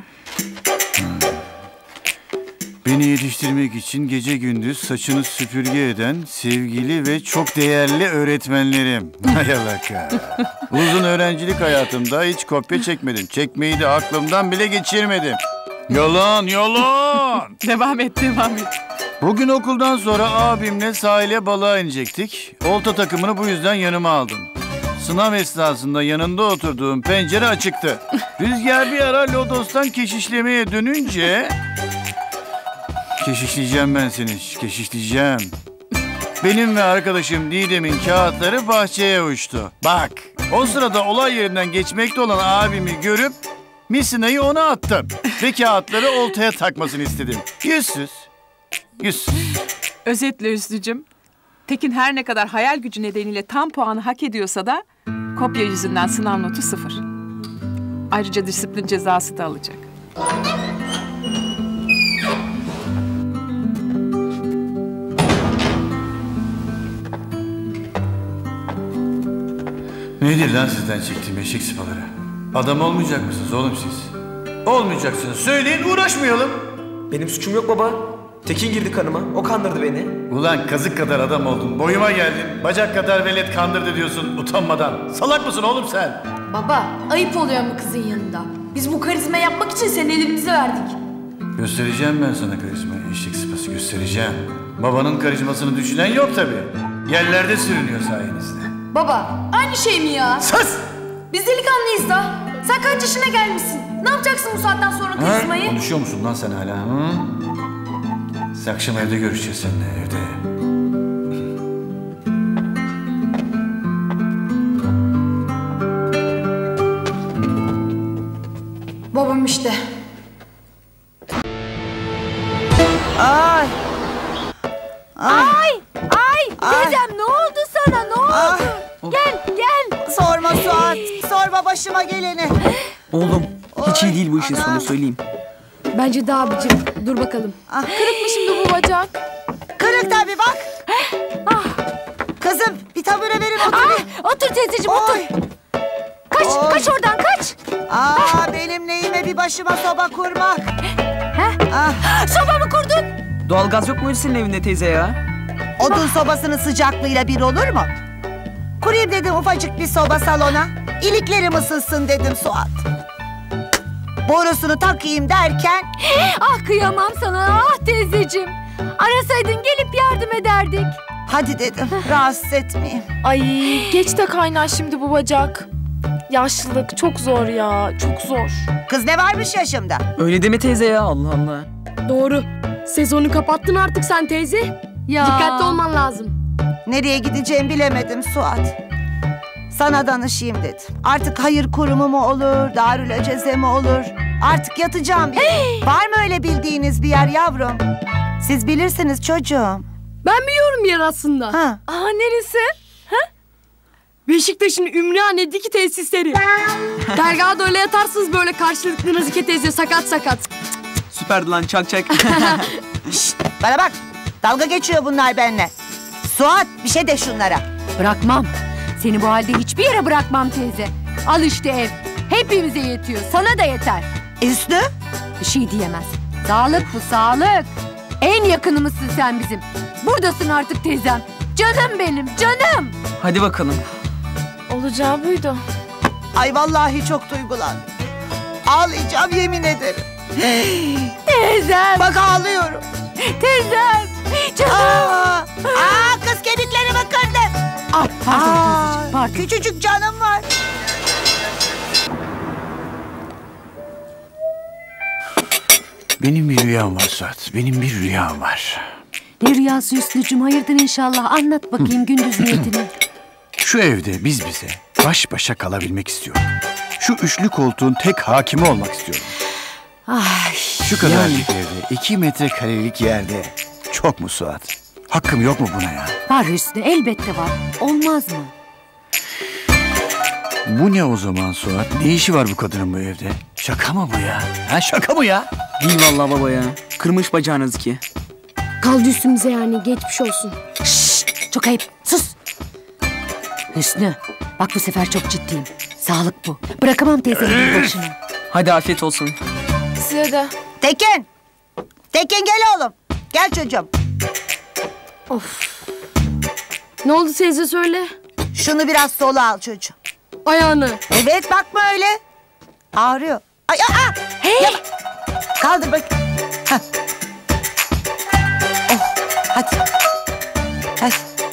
Beni yetiştirmek için gece gündüz saçını süpürge eden sevgili ve çok değerli öğretmenlerim. Hay Allah. Uzun öğrencilik hayatımda hiç kopya çekmedim. Çekmeyi de aklımdan bile geçirmedim. Yalan, yalan. Devam et, devam et. Bugün okuldan sonra abimle sahile balığa inecektik. Olta takımını bu yüzden yanıma aldım. Sınav esnasında yanında oturduğum pencere açıktı. Rüzgar bir ara lodostan keşişlemeye dönünce... Keşişleyeceğim ben seni, keşişleyeceğim. Benim ve arkadaşım Didem'in kağıtları bahçeye uçtu. Bak, o sırada olay yerinden geçmekte olan abimi görüp misinayı ona attım. Ve kağıtları oltaya takmasını istedim. Yüzsüz, yüzsüz. Özetle Hüsnü'cüm, Tekin her ne kadar hayal gücü nedeniyle tam puanı hak ediyorsa da kopya yüzünden sınav notu sıfır. Ayrıca disiplin cezası da alacak. Nedir lan sizden çektiğim eşek sıpaları? Adam olmayacak mısınız oğlum siz? Olmayacaksınız. Söyleyin, uğraşmayalım. Benim suçum yok baba. Tekin girdi kanıma. O kandırdı beni. Ulan kazık kadar adam oldun. Boyuma geldin. Bacak kadar velet kandırdı diyorsun utanmadan. Salak mısın oğlum sen? Baba, ayıp oluyor mu kızın yanında? Biz bu karizma yapmak için senin elimizi verdik. Göstereceğim ben sana karizmayı. Eşek sıpası göstereceğim. Babanın karizmasını düşünen yok tabii. Yerlerde sürünüyor sayenizde. Baba, aynı şey mi ya? Sus! Biz delikanlıyız da. Sen kaç yaşına gelmişsin? Ne yapacaksın bu saatten sonra karizmayı? Ha? Konuşuyor musun lan sen hala? Hı? Biz akşam evde görüşeceğiz seninle, evde. Babam işte. Ay. Ay! Ay! Dedem ne oldu sana? Ne oldu? Ah. Gel, gel. Sorma Suat. Sorma başıma geleni. Oğlum hiç iyi değil bu işin sonu söyleyeyim. Bence de abicim. Dur bakalım. Ah. Kırık mı şimdi bu bacak? Kırık tabii bak. Ah. Kızım bir tabure verin otur. Ah, otur teyzeciğim otur. Kaç, Oy. kaç oradan kaç. Aa benim neyime bir başıma soba kurmak. Heh. Ah. Soba mı kurdun? Doğalgaz yok muydu senin evinde teyze ya? Odun sobasının sıcaklığıyla bir olur mu? Kurayım dedim ufacık bir soba salona. İliklerim ısınsın dedim Suat. Borusunu takayım derken... Ah kıyamam sana ah teyzeciğim. Arasaydın gelip yardım ederdik. Hadi dedim rahatsız etmeyeyim. Ay geç de kaynar şimdi bu bacak. Yaşlılık çok zor ya, çok zor. Kız ne varmış yaşımda? Öyle deme teyze ya, Allah Allah. Doğru. Sezonu kapattın artık sen teyze. Ya. Dikkatli olman lazım. Nereye gideceğimi bilemedim Suat. Sana danışayım dedim. Artık hayır kurumu mu olur, Darülaceze mi olur? Artık yatacağım bir yer. Var mı öyle bildiğiniz bir yer yavrum? Siz bilirsiniz çocuğum. Ben biliyorum yer aslında. Ha. Aa neresi? Ha? Beşiktaş'ın Ümraniye'deki tesisleri. Dergahda öyle yatarsınız böyle karşılıklı Nazike teyze sakat sakat. Süperdi lan, çak çak. Şşt, bana bak. Dalga geçiyor bunlar benimle. Suat bir şey de şunlara. Bırakmam. Seni bu halde hiçbir yere bırakmam teyze. Al işte ev. Hepimize yetiyor. Sana da yeter. Üstü? Bir şey diyemez. Sağlık bu sağlık. En yakınımızsın sen bizim. Buradasın artık teyzem. Canım benim canım. Hadi bakalım. Olacağı buydu. Ay vallahi çok duygulandım. Ağlayacağım yemin ederim. Teyzem. Bak ağlıyorum. Teyzem. Canım. Aa, aa kız kemiklerimi kırdın. Ay pardon Aa, teyzeciğim pardon. Küçücük canım var. Benim bir rüyam var Suat. Benim bir rüyam var. Ne rüyası Hüsnü'cüm hayırdır inşallah. Anlat bakayım gündüz niyetini. Şu evde biz bize baş başa kalabilmek istiyorum. Şu üçlü koltuğun tek hakimi olmak istiyorum. Ay. Şu kadarcık evde, iki metrekarelik yerde. Çok mu Suat? Hakkım yok mu buna ya? Var Hüsnü elbette var. Olmaz mı? Bu ne o zaman Suat? Ne işi var bu kadının bu evde? Şaka mı bu ya? Ha şaka mı ya? Değil vallahi baba ya. Kırmış bacağınız ki. Kaldı üstümüze yani geçmiş olsun. Şşş, çok ayıp sus. Hüsnü, bak bu sefer çok ciddiyim. Sağlık bu. Bırakamam teyzemin başına. Hadi afiyet olsun. Size de. Tekin. Tekin gel oğlum. Gel çocuğum. Of. Ne oldu teyze söyle. Şunu biraz sola al çocuğum. Ayağını. Evet bakma öyle. Ağrıyor. Ay, aa, hey. Yap. Kaldır bak. Hah. Oh, hadi. Hadi.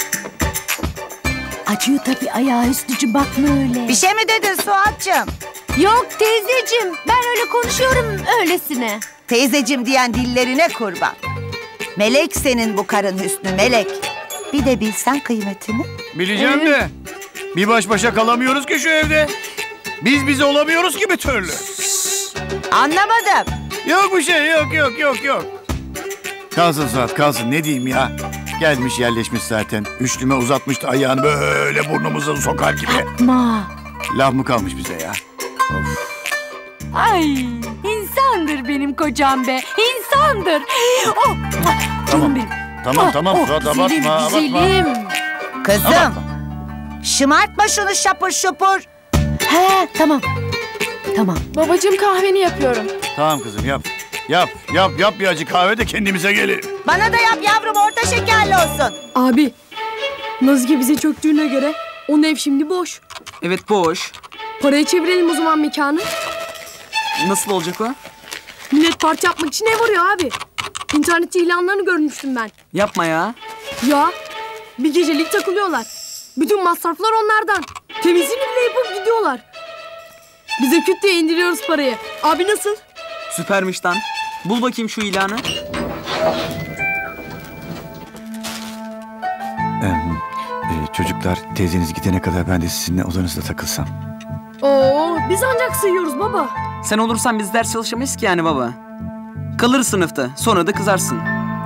Acıyor tabii ayağı Hüsnücüğüm, bakma öyle. Bir şey mi dedin Suat'cığım? Yok teyzeciğim, ben öyle konuşuyorum öylesine. Teyzeciğim diyen dillerine kurban. Melek senin bu karın Hüsnü, melek. Bir de bilsen kıymetini. Bileceğim Ee? de bir baş başa kalamıyoruz ki şu evde. Biz bize olamıyoruz ki bir türlü. Anlamadım. Yok bir şey, yok yok yok yok. Kalsın Suat, kalsın, ne diyeyim ya. Gelmiş yerleşmiş zaten. Üçlüme uzatmıştı ayağını böyle burnumuza sokar gibi. Ma. Laf mı kalmış bize ya? Ay, insandır benim kocam be, insandır. Oh, Tamam, tamam, Oh, tamam oh, Suat, güzelim, abartma, güzelim. abartma. Kızım. Şımartma şunu şapur şupur. He, tamam. Tamam. Babacığım kahveni yapıyorum. Tamam kızım yap. Yap, yap, yap bir acı kahve de kendimize gelelim. Bana da yap yavrum, orta şekerli olsun. Abi. Nazike bize çöktüğüne göre onun ev şimdi boş. Evet boş. Paraya çevirelim o zaman mekanı. Nasıl olacak o? Millet parti yapmak için ev arıyor abi. İnternette ilanlarını görmüştüm ben. Yapma ya. Ya bir gecelik takılıyorlar. Bütün masraflar onlardan. Temizliğini bile yapıp gidiyorlar. Bize küt diye indiriyoruz parayı. Abi nasıl? Süpermiş lan. Bul bakayım şu ilanı. Ee, e, çocuklar, teyzeniz gidene kadar ben de sizinle odanızda takılsam. Oo, biz ancak sığıyoruz baba. Sen olursan biz ders çalışamayız ki yani baba. Kalır sınıfta. Sonra da kızarsın.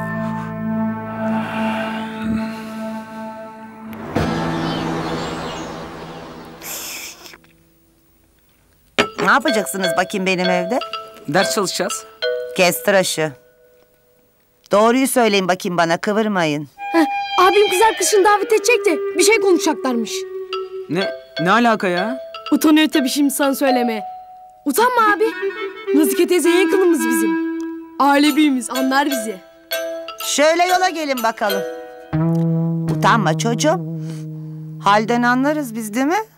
Ne yapacaksınız bakayım benim evde? Ders çalışacağız. Kes tıraşı. Doğruyu söyleyin bakayım bana, kıvırmayın. Heh, abim kız arkadaşını davet edecek de bir şey konuşacaklarmış. Ne ne alaka ya? Utanıyor tabii şimdi sana söylemeye. Utanma abi. Nazike teyze en yakınımız bizim. Aile büyüğümüz, anlar bizi. Şöyle yola gelin bakalım. Utanma çocuğum. Halden anlarız biz değil mi?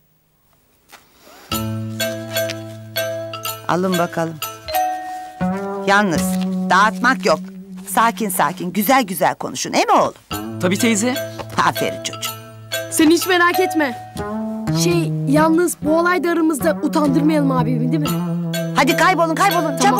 Alın bakalım. Yalnız dağıtmak yok. Sakin sakin, güzel güzel konuşun, değil mi oğlum? Tabii teyze. Aferin çocuğum. Sen hiç merak etme. Şey, yalnız bu olayda aramızda utandırmayalım abimi değil mi? Hadi kaybolun kaybolun, tamam. çabuk.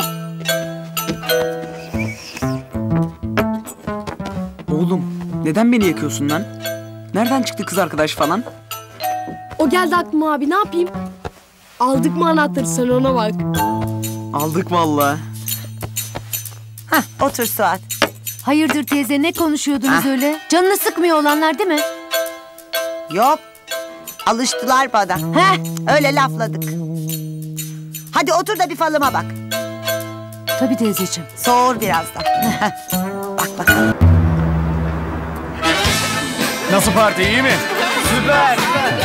Oğlum neden beni yakıyorsun lan? Nereden çıktı kız arkadaş falan? O geldi aklıma abi, ne yapayım? Aldık mı anahtarı, sen ona bak. Aldık vallahi. Hah, otur Suat. Hayırdır teyze, ne konuşuyordunuz Ah. öyle? Canını sıkmıyor olanlar değil mi? Yok. Alıştılar bana. Heh. Öyle lafladık. Hadi otur da bir falıma bak. Tabii teyzeciğim. Soğur birazdan. Bak bakalım. Nasıl parti, iyi mi? Süper.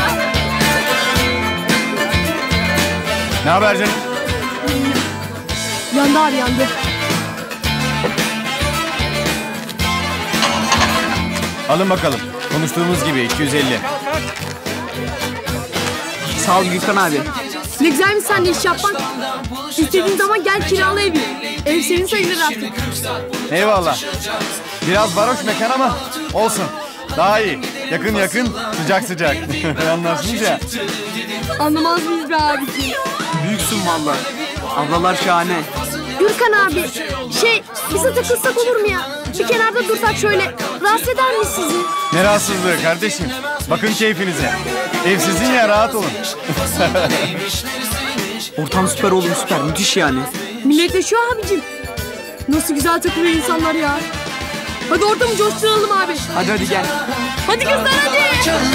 Ne haber canım? Yandı abi, yandı. Alın bakalım. Konuştuğumuz gibi iki yüz elli. Sağ ol Gülkan abi. Ne güzelmiş seninle iş yapmak. İstediğin zaman gel kirala evi. Ev senin sayılır artık. Eyvallah. Biraz varoş mekan ama olsun. Daha iyi. Yakın yakın, sıcak sıcak. Anlarsınız ya. Anlamaz mıyız be abiciğim? Büyüksün vallahi. Ablalar şahane. Gürkan abi, şey bize takılsak olur mu ya? Bir kenarda dursak şöyle, rahatsız eder mi sizi? Ne rahatsızlığı kardeşim. Bakın keyfinize. Ev sizin ya, rahat olun. Ortam süper oğlum, süper. Müthiş yani. Milletleşiyor abicim. Nasıl güzel takılıyor insanlar ya. Hadi ortamı coşturalım abi. Hadi hadi gel. Hadi kızlar hadi.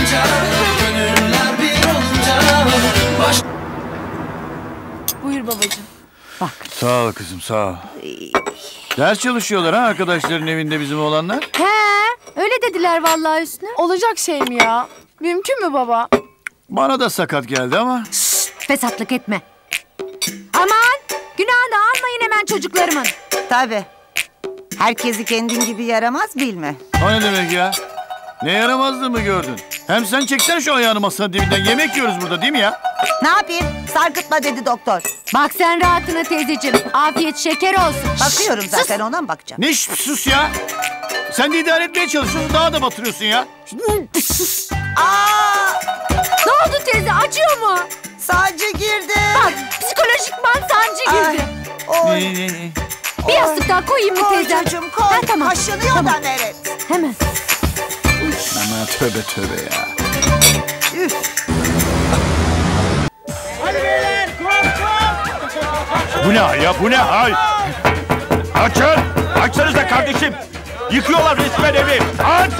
Buyur babacığım. Bak. Sağ ol kızım, sağ ol. Ders çalışıyorlar ha arkadaşların evinde bizim oğlanlar. He, öyle dediler vallahi Hüsnü. Olacak şey mi ya? Mümkün mü baba? Bana da sakat geldi ama. Fesatlık etme. Aman günahını almayın hemen çocuklarımın. Tabii. Herkesi kendin gibi yaramaz bilme. O ne demek ya? Ne yaramazlığımı gördün? Hem sen çeksene şu ayağını masanın dibinden. Yemek yiyoruz burada değil mi ya? Ne yapayım? Sarkıtma dedi doktor. Bak sen rahatına teyzeciğim. Afiyet şeker olsun. Bakıyorum zaten, ona mı bakacağım? Ne şş, sus ya? Sen de idare etmeye çalışıyorsun, daha da batırıyorsun ya. Aa! Ne oldu teyze, acıyor mu? Sancı girdi. Bak psikolojikman sancı girdi. Oy. Ne, ne, ne? Bir yastık daha koyayım mı Koy teyze? çocuğum koy. Ha, tamam. Kaşınıyor Tamam. da Meret. Hemen. Aman tövbe tövbe ya. Üf. Bu ne hal ya, bu ne hal? Açın! Açsanıza kardeşim! Yıkıyorlar resmen evi! Aç!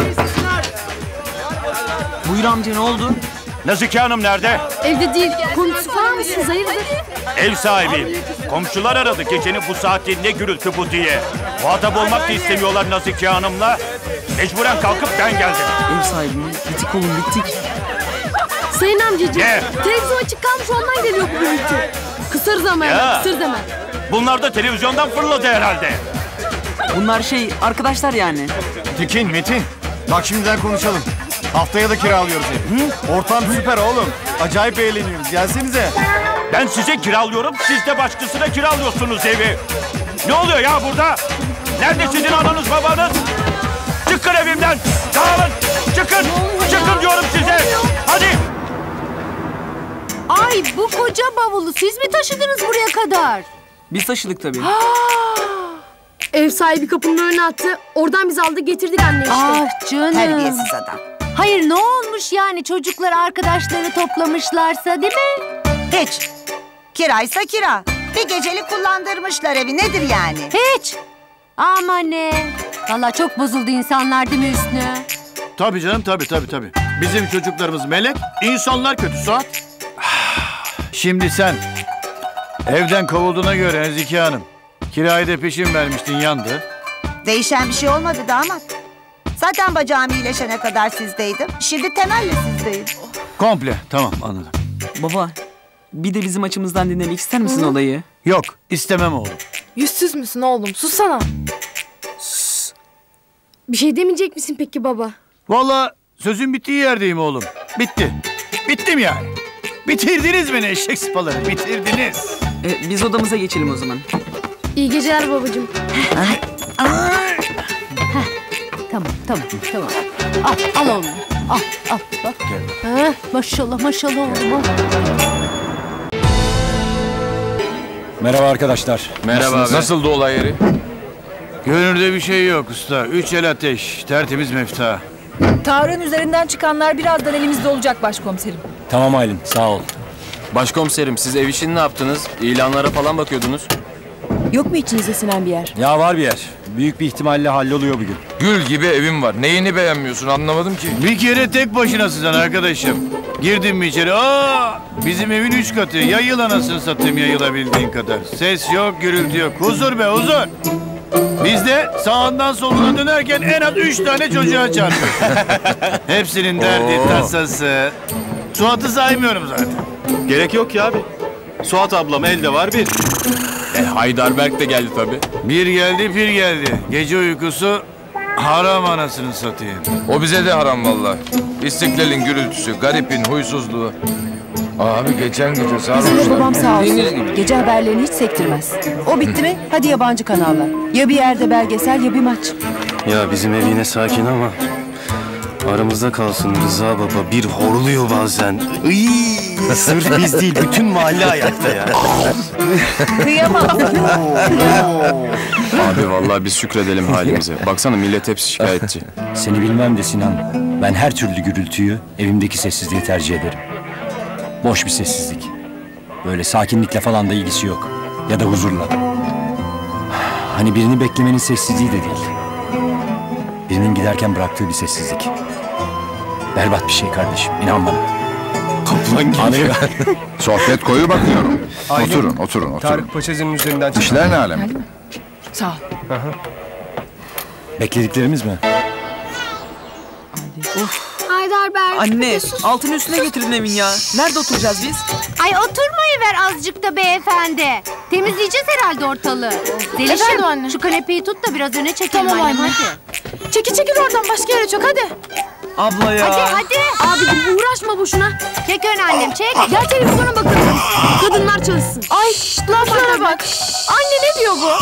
Buyur amca, ne oldu? Nazike Hanım nerede? Evde değil. Komşusu falan mısınız? Hayırdır? Ev sahibiyim. Komşular aradı gecenin bu saatte ne gürültü bu diye. Muhatap olmak da istemiyorlar Nazike Hanım'la. Mecburen kalkıp ben geldim. Ev sahibi mi? Bitik oğlum, bittik. Sayın amcacığım. Ne? Televizyon açık kalmış, ondan geliyor bu gürültü. Kısarız ama Ya. hemen, kısarız hemen. Bunlar da televizyondan fırladı herhalde. Bunlar şey, arkadaşlar yani. Tekin, Metin. Bak şimdiden konuşalım. Haftaya da kiralıyoruz evi. Ortam süper oğlum. Acayip eğleniyoruz. Gelsenize. Ben size kiralıyorum, siz de başkasına kiralıyorsunuz evi. Ne oluyor ya burada? Nerede sizin ananız babanız? Çıkın evimden! Dağılın! Çıkın! Çıkın diyorum size! Hadi! Ay bu koca bavulu siz mi taşıdınız buraya kadar? Biz taşıdık tabii. Ev sahibi kapının önüne attı. Oradan biz aldık getirdik anne işte. Ah canım. Terbiyesiz adam. Hayır ne olmuş yani, çocuklar arkadaşlarını toplamışlarsa değil mi? Hiç. Kiraysa kira. Bir gecelik kullandırmışlar evi, nedir yani? Hiç. Aman ne. Vallahi çok bozuldu insanlar değil mi Hüsnü? Tabii canım, tabii tabii tabii. Bizim çocuklarımız melek, insanlar kötü Suat. Şimdi sen evden kovulduğuna göre Nezike Hanım, kirayı da peşin vermiştin, yandı. Değişen bir şey olmadı damat. Zaten bacağım iyileşene kadar sizdeydim. Şimdi temelli sizdeyim. Komple, tamam anladım. Baba, bir de bizim açımızdan dinlemek ister misin olayı? Yok, istemem oğlum. Yüzsüz müsün oğlum? Sussana. Bir şey demeyecek misin peki baba? Vallahi sözün bittiği yerdeyim oğlum. Bitti. Bittim yani. Bitirdiniz beni eşek sıpaları, bitirdiniz. E, biz odamıza geçelim o zaman. İyi geceler babacığım. Tamam tamam tamam. Al al oğlum. Al al bak. Ha, maşallah maşallah oğlum. Al. Merhaba arkadaşlar. Merhaba abi. Nasıldı olay yeri? Görünürde bir şey yok usta. Üç el ateş, tertemiz mefta. Tarığın üzerinden çıkanlar birazdan elimizde olacak başkomiserim. Tamam Aylin, sağ ol. Başkomiserim, siz ev işini ne yaptınız? İlanlara falan bakıyordunuz. Yok mu içinize sinen bir yer? Ya var bir yer. Büyük bir ihtimalle halloluyor bugün. Gül gibi evim var. Neyini beğenmiyorsun anlamadım ki. Bir kere tek başına sizden arkadaşım. Girdin mi içeri? Aa, bizim evin üç katı. Yayıl anasını satayım, yayılabildiğin kadar. Ses yok, gürültü yok. Huzur be, huzur. Biz de sağından soluna dönerken en az üç tane çocuğa çarptık. Hepsinin derdi, Oo. tasası. Suat'ı saymıyorum zaten. Gerek yok ya abi. Suat ablam elde var bir. E, Haydarberk de geldi tabii. Bir geldi, bir geldi. Gece uykusu haram anasını satayım. O bize de haram vallahi. İstiklalin gürültüsü, garipin huysuzluğu. Abi geçen gece sarhoşlar. Bizim de babam sağ Bildiğiniz olsun. gibi. Gece haberlerini hiç sektirmez. O bitti mi hadi yabancı kanallar. Ya bir yerde belgesel ya bir maç. Ya bizim ev yine sakin ama aramızda kalsın Rıza baba, bir horluyor bazen. Iy, sırf biz değil, bütün mahalle ayakta ya. Kıyamam. Abi vallahi biz şükredelim halimize. Baksana millet hepsi şikayetçi. Seni bilmem de Sinan. Ben her türlü gürültüyü evimdeki sessizliği tercih ederim. Boş bir sessizlik. Böyle sakinlikle falan da ilgisi yok. Ya da huzurla. Hani birini beklemenin sessizliği de değil. Birinin giderken bıraktığı bir sessizlik. Berbat bir şey kardeşim. İnan bana. Kaplan gibi. Sohbet koyu bakıyorum. Aylin, Oturun, oturun, oturun. Tarık Paçazi'nin üzerinden çıkan. İşler ne alem? Sağ ol. Beklediklerimiz mi? Of. Heidelberg. Anne, altını üstüne getirin evin ya. Nerede oturacağız biz? Ay oturmayıver azıcık da beyefendi. Temizleyeceğiz herhalde ortalığı. Efendim Zelişim anne. şu kanepeyi tut da biraz öne çekelim Tamam annem anne. hadi. Çekil çekil oradan başka yere çok hadi. Abla ya. Hadi hadi. Abicim uğraşma boşuna. Çek ön annem çek. Gel televizyona bakalım. Kadınlar çalışsın. Ay laflara bak. Anne ne diyor bu?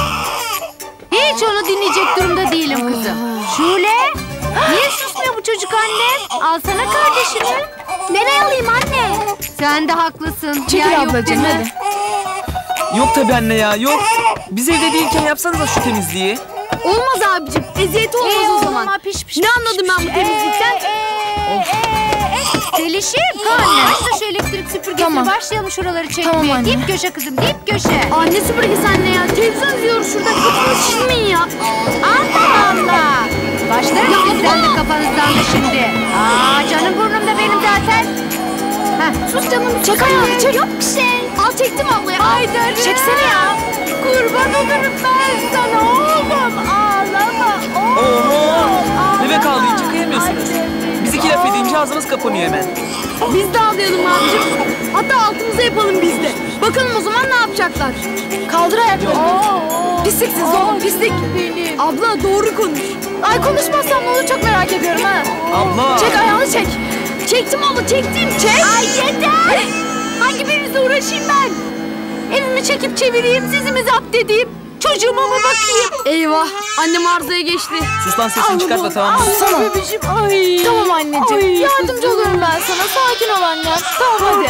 Hiç onu dinleyecek durumda değilim kızım. Şule. Niye susmuyor bu çocuk anne? Alsana kardeşini. Nereye alayım anne? Sen de haklısın. Yer Çekil yok ablacığım değil mi? hadi. Yok tabii anne ya, yok. Biz evde değilken yapsanıza şu temizliği. Olmaz abicim. Eziyeti olmaz Ee, o zaman. olma, piş, piş, Ne piş, anladım ben bu piş. temizlikten? Ee, ee, Zelişim. Anne. Aç da şu elektrik süpürgesi Tamam. başlayalım şuraları çekmeye. Tamam anne. Dip köşe kızım dip köşe. Anne süpürgesi anne ya. Televizyon izliyoruz şurada. Kafamı şişirmeyin ya. Allah Allah. Başlarım sizden de kafanızdan da şimdi. Aa canım burnumda benim zaten. Heh. Sus canım. Çek ayağını çek. Yok bir şey. Al çektim ablaya. Haydarım. Çeksene ya. Kurban olurum ben sana oğlum. Ağlama oğlum. Oho! Bebek ağlayınca kıyamıyorsunuz. Biz iki laf edince ağzımız kapanıyor hemen. Biz de ağlayalım abicim. Hatta altımıza yapalım biz de. Bakalım o zaman ne yapacaklar? Kaldır ayaklarını. Pisliksiz oğlum pislik. Abla doğru konuş. Ay konuşmazsam ne olur çok merak ediyorum ha. Abla! Çek ayağını çek. Çektim abla çektim. Çek. Ay yeter. Hangi birinizle uğraşayım ben? Evimi çekip çevireyim, sizimi zapt edeyim. Çocuğuma mı bakayım? Eyvah. Annem arızaya geçti. Sus lan sesini çıkartma tamam mı? Sana. Bebişim ay. Tamam anneciğim. Ay, Yardımcı kızım. oluyorum ben sana. Sakin ol annem. Tamam hadi.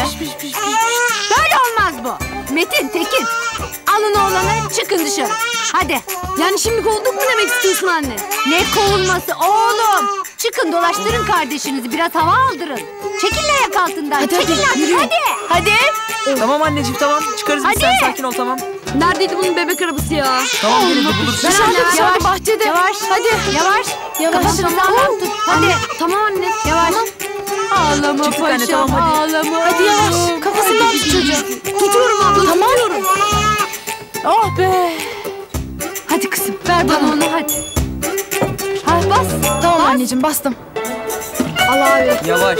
Böyle olmaz bu. Metin, Tekin. Alın oğlanı çıkın dışarı. Hadi. Yani şimdi kovulduk mu demek istiyorsun anne? Ne kovulması oğlum. Çıkın dolaştırın kardeşinizi. Biraz hava aldırın. Çekilin ayak altından. Hadi, hadi, Çekilin artık yürü. hadi. Hadi. Tamam anneciğim tamam. Çıkarız biz Hadi. sen sakin ol tamam. Neredeydi bunun bebek arabası ya? Tamam yine de bulursun. Dışarıda dışarıda bahçede. Yavaş. Hadi. Yavaş. Yavaş. Kafasını Tamam. sağlam tut. Hadi. Tamam anne. Yavaş. Ağlama Çıktık anne, paşam, tamam, hadi. ağlama. Hadi yavaş. Kafasından tut çocuğu. Tutuyorum abla. Tamam. Tutuyorum. Oh be. Hadi kızım ver bana onu hadi. Ha, bas. Tamam anneciğim bastım. Al abi. Yavaş.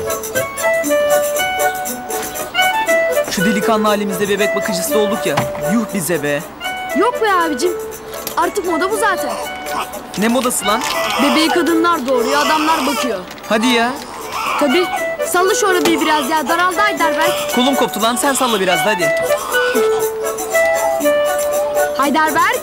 Şu delikanlı halimizde bebek bakıcısı da olduk ya. Yuh bize be. Yok be abicim. Artık moda bu zaten. Ne modası lan? Bebeği kadınlar doğuruyor, adamlar bakıyor. Hadi ya. Tabii. Salla şu arabayı biraz ya. Daraldı Heidelberg. Kolum koptu lan sen salla biraz da hadi. Heidelberg.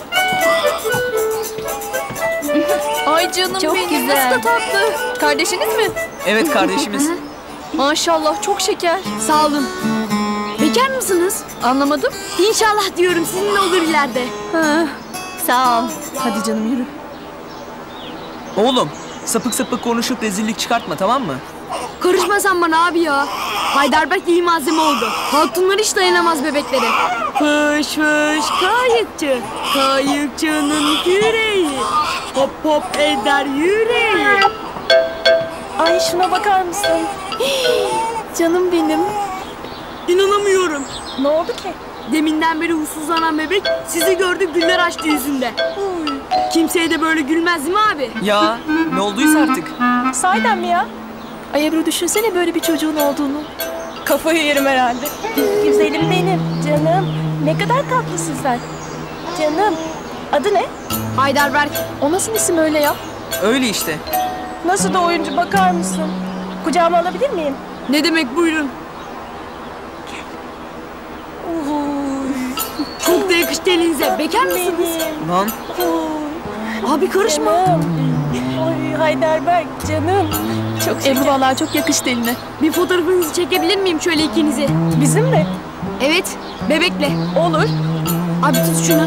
Ay canım Çok benim. güzel. Nasıl da tatlı. Kardeşiniz mi? Evet kardeşimiz. Maşallah çok şeker. Sağ olun. Bekar mısınız? Anlamadım. İnşallah diyorum sizinle olur ileride. Ha. Sağ ol. Hadi canım yürü. Oğlum sapık sapık konuşup rezillik çıkartma tamam mı? Karışma sen bana abi ya. Heidelberg iyi malzeme oldu. Hatunlar hiç dayanamaz bebeklere. Fış fış kayıkçı. Kayıkçının küreği. Hop hop eder yüreği. Ay şuna bakar mısın? Canım benim. İnanamıyorum. Ne oldu ki? Deminden beri huysuzlanan bebek sizi gördü güller açtı yüzünde. Kimseye de böyle gülmez değil mi abi? Ya ne olduysa artık. Sahiden mi ya? Ay Ebru düşünsene böyle bir çocuğun olduğunu. Kafayı yerim herhalde. Güzelim benim, canım. Ne kadar tatlısın sen. Canım. Adı ne? Heidelberg. O nasıl isim öyle ya? Öyle işte. Nasıl da oyuncu bakar mısın? Kucağıma alabilir miyim? Ne demek buyurun. Çok da yakıştı elinize. Bekar mısınız? Lan. Abi karışma. Ay Heidelberg canım. Çok Ebru vallahi çok yakıştı eline. Bir fotoğrafınızı çekebilir miyim şöyle ikinizi? Bizim mi? Evet, bebekle. Olur. Abi tut şunu.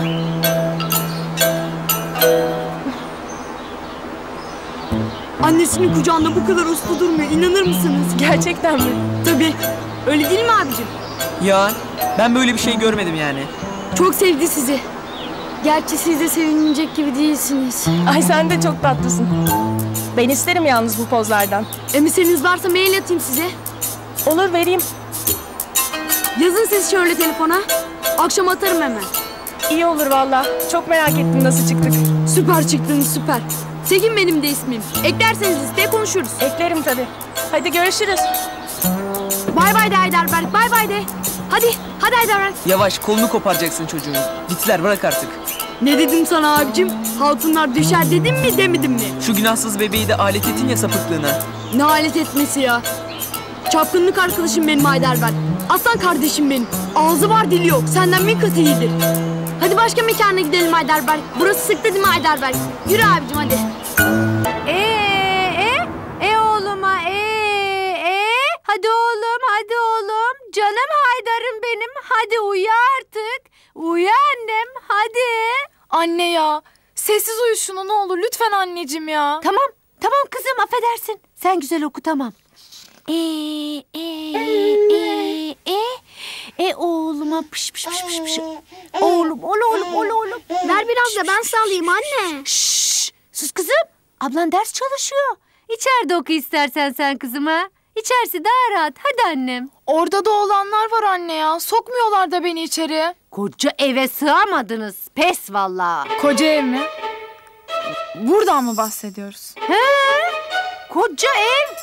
Annesinin kucağında bu kadar uslu durmuyor. İnanır mısınız? Gerçekten mi? Tabii. Öyle değil mi abicim? Ya ben böyle bir şey görmedim yani. Çok sevdi sizi. Gerçi siz de sevinecek gibi değilsiniz. Ay sen de çok tatlısın. Ben isterim yalnız bu pozlardan. Emiseniz varsa mail atayım size. Olur vereyim. Yazın siz şöyle telefona. Akşam atarım hemen. İyi olur valla. Çok merak ettim nasıl çıktık. Süper çıktınız süper. Sekin benim de ismim. Eklerseniz listeye konuşuruz. Eklerim tabii. Hadi görüşürüz. Bay bay de Heidelberg, bay bay de. Hadi, hadi Heidelberg. Yavaş, kolunu koparacaksın çocuğun. Gittiler, bırak artık. Ne dedim sana abicim? Hatunlar düşer dedim mi demedim mi? Şu günahsız bebeği de alet etin ya sapıklığına. Ne alet etmesi ya? Çapkınlık arkadaşım benim Heidelberg. Aslan kardeşim benim. Ağzı var dili yok. Senden bin kat iyidir. Hadi başka mekana gidelim Heidelberg. Burası sıktı değil mi Heidelberg? Yürü abicim hadi. Ee, e, e oğluma, e, e. Hadi oğlum, hadi oğlum. Canım Haydar'ım benim. Hadi uyu artık. Uyu annem, hadi. Anne ya, sessiz uyu şunu ne olur lütfen anneciğim ya. Tamam, tamam kızım affedersin. Sen güzel oku tamam. E, e, e, e. E oğluma pış pış pış pış pış. Oğlum, oğlum, oğlum, oğlum, oğlum. Ver biraz da ben sallayayım anne. Şşş, sus kızım. Ablan ders çalışıyor. İçeride oku istersen sen kızıma. İçerisi daha rahat. Hadi annem. Orada da olanlar var anne ya. Sokmuyorlar da beni içeri. Koca eve sığamadınız. Pes vallahi. Koca ev mi? Buradan mı bahsediyoruz? He? Koca ev.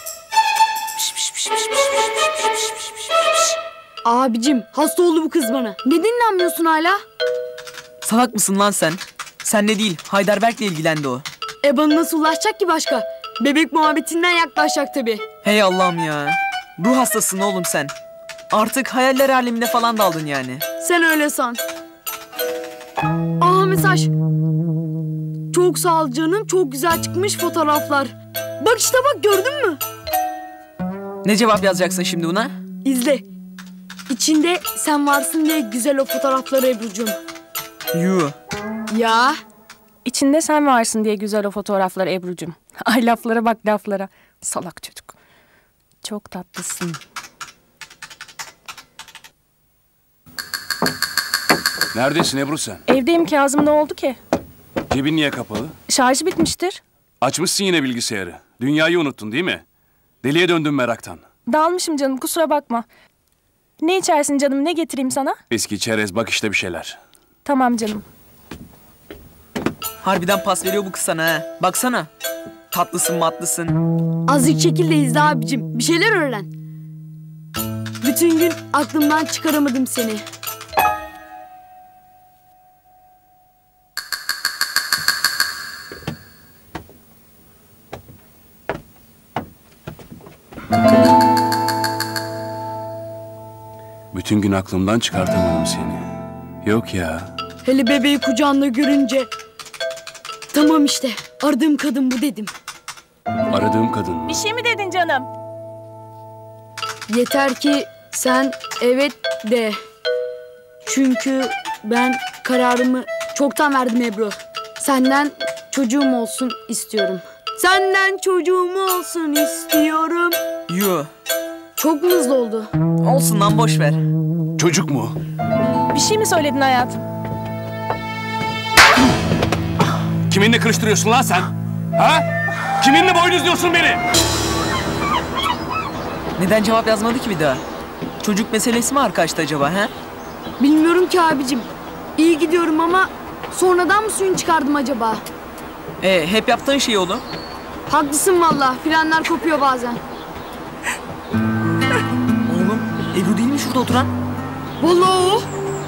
Abicim hasta oldu bu kız bana. Neden inanmıyorsun hala? Salak mısın lan sen? Sen de değil, Heidelberg'le ilgilendi o. E bana nasıl ulaşacak ki başka? Bebek muhabbetinden yaklaşacak tabii. Hey Allah'ım ya. Ruh hastasın oğlum sen. Artık hayaller alemine falan daldın yani. Sen öyle san. Aa mesaj. Çok sağ ol canım. Çok güzel çıkmış fotoğraflar. Bak işte bak gördün mü? Ne cevap yazacaksın şimdi buna? İzle. İçinde sen varsın diye güzel o fotoğrafları Ebru'cum. Yuh. Ya. İçinde sen varsın diye güzel o fotoğraflar Ebru'cum. Ay laflara bak laflara. Salak çocuk. Çok tatlısın. Neredesin Ebru sen? Evdeyim Kazım, ne oldu ki? Cebin niye kapalı? Şarjı bitmiştir. Açmışsın yine bilgisayarı. Dünyayı unuttun değil mi? Deliye döndüm meraktan. Dalmışım canım, kusura bakma. Ne içersin canım, ne getireyim sana? Eski çerez, bak işte bir şeyler. Tamam canım. Harbiden pas veriyor bu kız sana ha. Baksana. Tatlısın matlısın. Azıcık çekil de izle abicim. Bir şeyler öğren. Bütün gün aklımdan çıkaramadım seni. Bütün gün aklımdan çıkartamadım seni. Yok ya. Hele bebeği kucağında görünce... Tamam işte, aradığım kadın bu dedim. Aradığım kadın. Bir şey mi dedin canım? Yeter ki sen evet de. Çünkü ben kararımı çoktan verdim Ebru. Senden çocuğum olsun istiyorum. Senden çocuğum olsun istiyorum. Yuh. Çok mu hızlı oldu? Olsun lan boş ver. Çocuk mu? Bir şey mi söyledin hayatım? Kiminle kırıştırıyorsun lan sen? Ha? Kiminle boynuzluyorsun beni? Neden cevap yazmadı ki bir daha? Çocuk meselesi mi arkadaştı acaba ha? Bilmiyorum ki abicim. İyi gidiyorum ama sonradan mı suyunu çıkardım acaba? E hep yaptığın şey oğlum. Haklısın vallahi. Frenler kopuyor bazen. Oğlum Ebru değil mi şurada oturan? Vallahi o.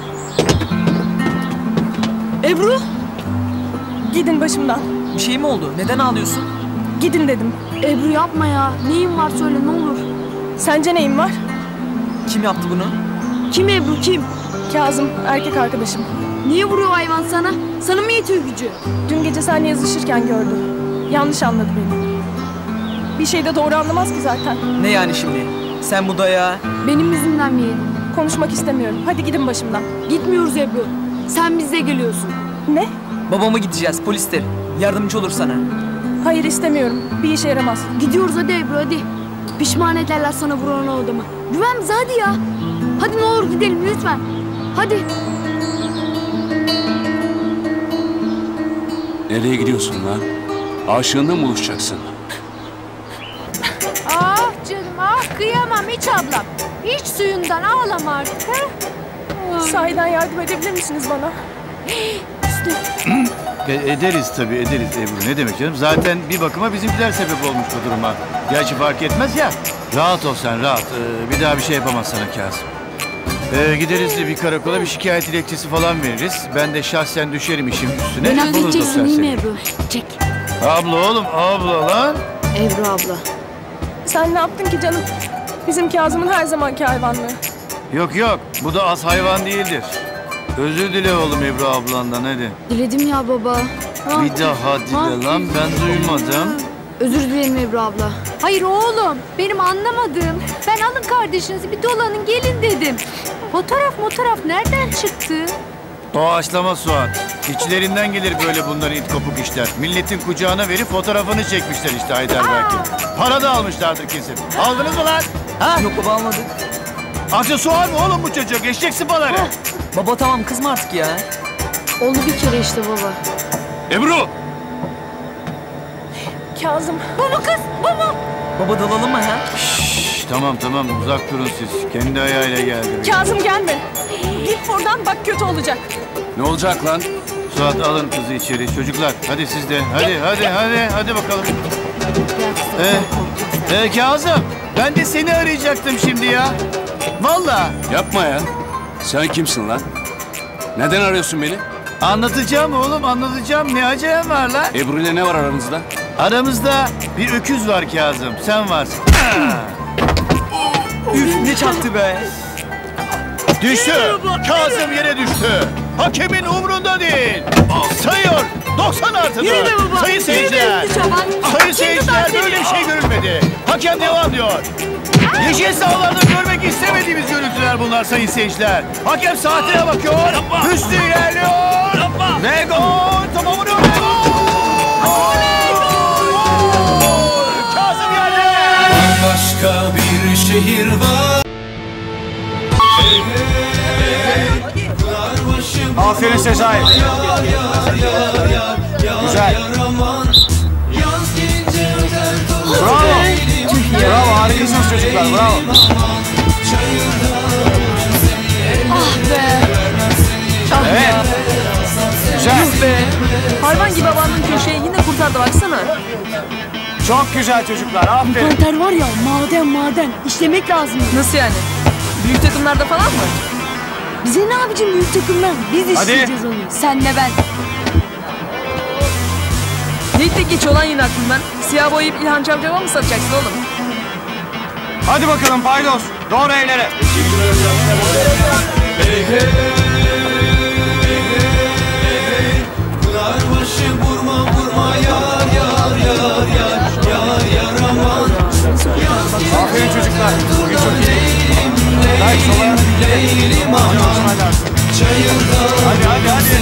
Ebru. Gidin başımdan. Bir şey mi oldu? Neden ağlıyorsun? Gidin dedim. Ebru yapma ya. Neyin var söyle ne olur. Sence neyin var? Kim yaptı bunu? Kim Ebru kim? Kazım, erkek arkadaşım. Niye vuruyor hayvan sana? Sana mı yetiyor gücü? Dün gece seninle yazışırken gördüm. Yanlış anladı beni. Bir şey de doğru anlamaz ki zaten. Ne yani şimdi? Sen bu dayağı... Benim yüzümden mi yedin? Konuşmak istemiyorum. Hadi gidin başımdan. Gitmiyoruz Ebru. Sen bizle geliyorsun. Ne? Babama gideceğiz, polistir. Yardımcı olur sana. Hayır istemiyorum. Bir işe yaramaz. Gidiyoruz hadi Ebru hadi. Pişman ederler sana vuran o adamı. Güven bize hadi ya. Hadi ne olur gidelim lütfen. Hadi. Nereye gidiyorsun lan? Aşığınla mı buluşacaksın? Ah canım ah kıyamam hiç ablam. Hiç suyundan ağlama artık ha. Sahiden yardım edebilir misiniz bana? Hüsnü. E, ederiz tabii ederiz Ebru. Ne demek canım? Zaten bir bakıma bizimkiler sebep olmuş bu duruma. Gerçi fark etmez ya. Rahat ol sen rahat. Ee, bir daha bir şey yapamaz sana Kazım. Ee, gideriz de bir karakola bir şikayet dilekçesi falan veririz. Ben de şahsen düşerim işim üstüne. Beni affedeceksin değil mi Ebru? Çek. Abla oğlum abla lan. Ebru abla. Sen ne yaptın ki canım? Bizim Kazım'ın her zamanki hayvanlığı. Yok yok bu da az hayvan değildir. Özür dile oğlum Ebru ablandan hadi. Diledim ya baba. Bir daha dile lan ben duymadım. Özür dilerim Ebru abla. Hayır oğlum, benim anlamadığım. Ben alın kardeşinizi bir dolanın gelin dedim. Fotoğraf fotoğraf nereden çıktı? Doğaçlama Suat. İçlerinden gelir böyle bunların it kopuk işler. Milletin kucağına verip fotoğrafını çekmişler işte Heidelberg'in. Para da almışlardır kesin. Aldınız mı lan? Ha? Yok baba almadık. Aksesuar mı oğlum bu çocuk? Eşek sıpaları. Baba tamam kızma artık ya. Oldu bir kere işte baba. Ebru! Kazım. Bu mu kız? Bu mu? Baba dalalım mı ha? Şşş, tamam tamam uzak durun siz. Kendi ayağıyla geldi. Kazım gelme. Git buradan bak kötü olacak. Ne olacak lan? Suat alın kızı içeri. Çocuklar hadi siz de. Hadi hadi hadi hadi bakalım. Ee, e, Kazım ben de seni arayacaktım şimdi ya. Vallahi. Yapma ya. Sen kimsin lan? Neden arıyorsun beni? Anlatacağım oğlum anlatacağım. Ne acayip var lan? Ebru ile ne var aranızda? Aramızda bir öküz var Kazım. Sen varsın. Üf ne çaktı be. Düştü. Kazım yere düştü. Hakemin umrunda değil. Sayıyor. doksan artıda. Sayın seyirciler. Sayın seyirciler böyle bir şey görülmedi. Hakem devam diyor. Yeşil sahalarda görmek istemediğimiz görüntüler bunlar sayın seyirciler. Hakem saatine bakıyor. Hüsnü ilerliyor. Ve gol. Tamamını ve gol. Kazım geldi. Başka bir şehir var. Aferin Sezai. Güzel. Bravo. Bravo harikasınız çocuklar bravo. Ah be. Evet. Güzel. Yuh be. Hayvan gibi abandın köşeyi yine kurtardı baksana. Çok güzel çocuklar aferin. Panter var ya maden maden. İşlemek lazım. Nasıl yani? Büyük takımlarda falan mı? Bize ne abicim büyük takımlar? Biz işleyeceğiz onu. Senle ben. Ne tek geçiyor lan yine aklımdan? Siyah boyayıp İlhan Cavcav'a mı satacaksın oğlum? Hadi bakalım paydos. Doğru evlere. Hey hey hey Pınarbaşı vurma vurma yar yar yar yar yar yar aman. Aferin çocuklar. Bugün çok iyi. Hayır sola. Hadi hadi hadi.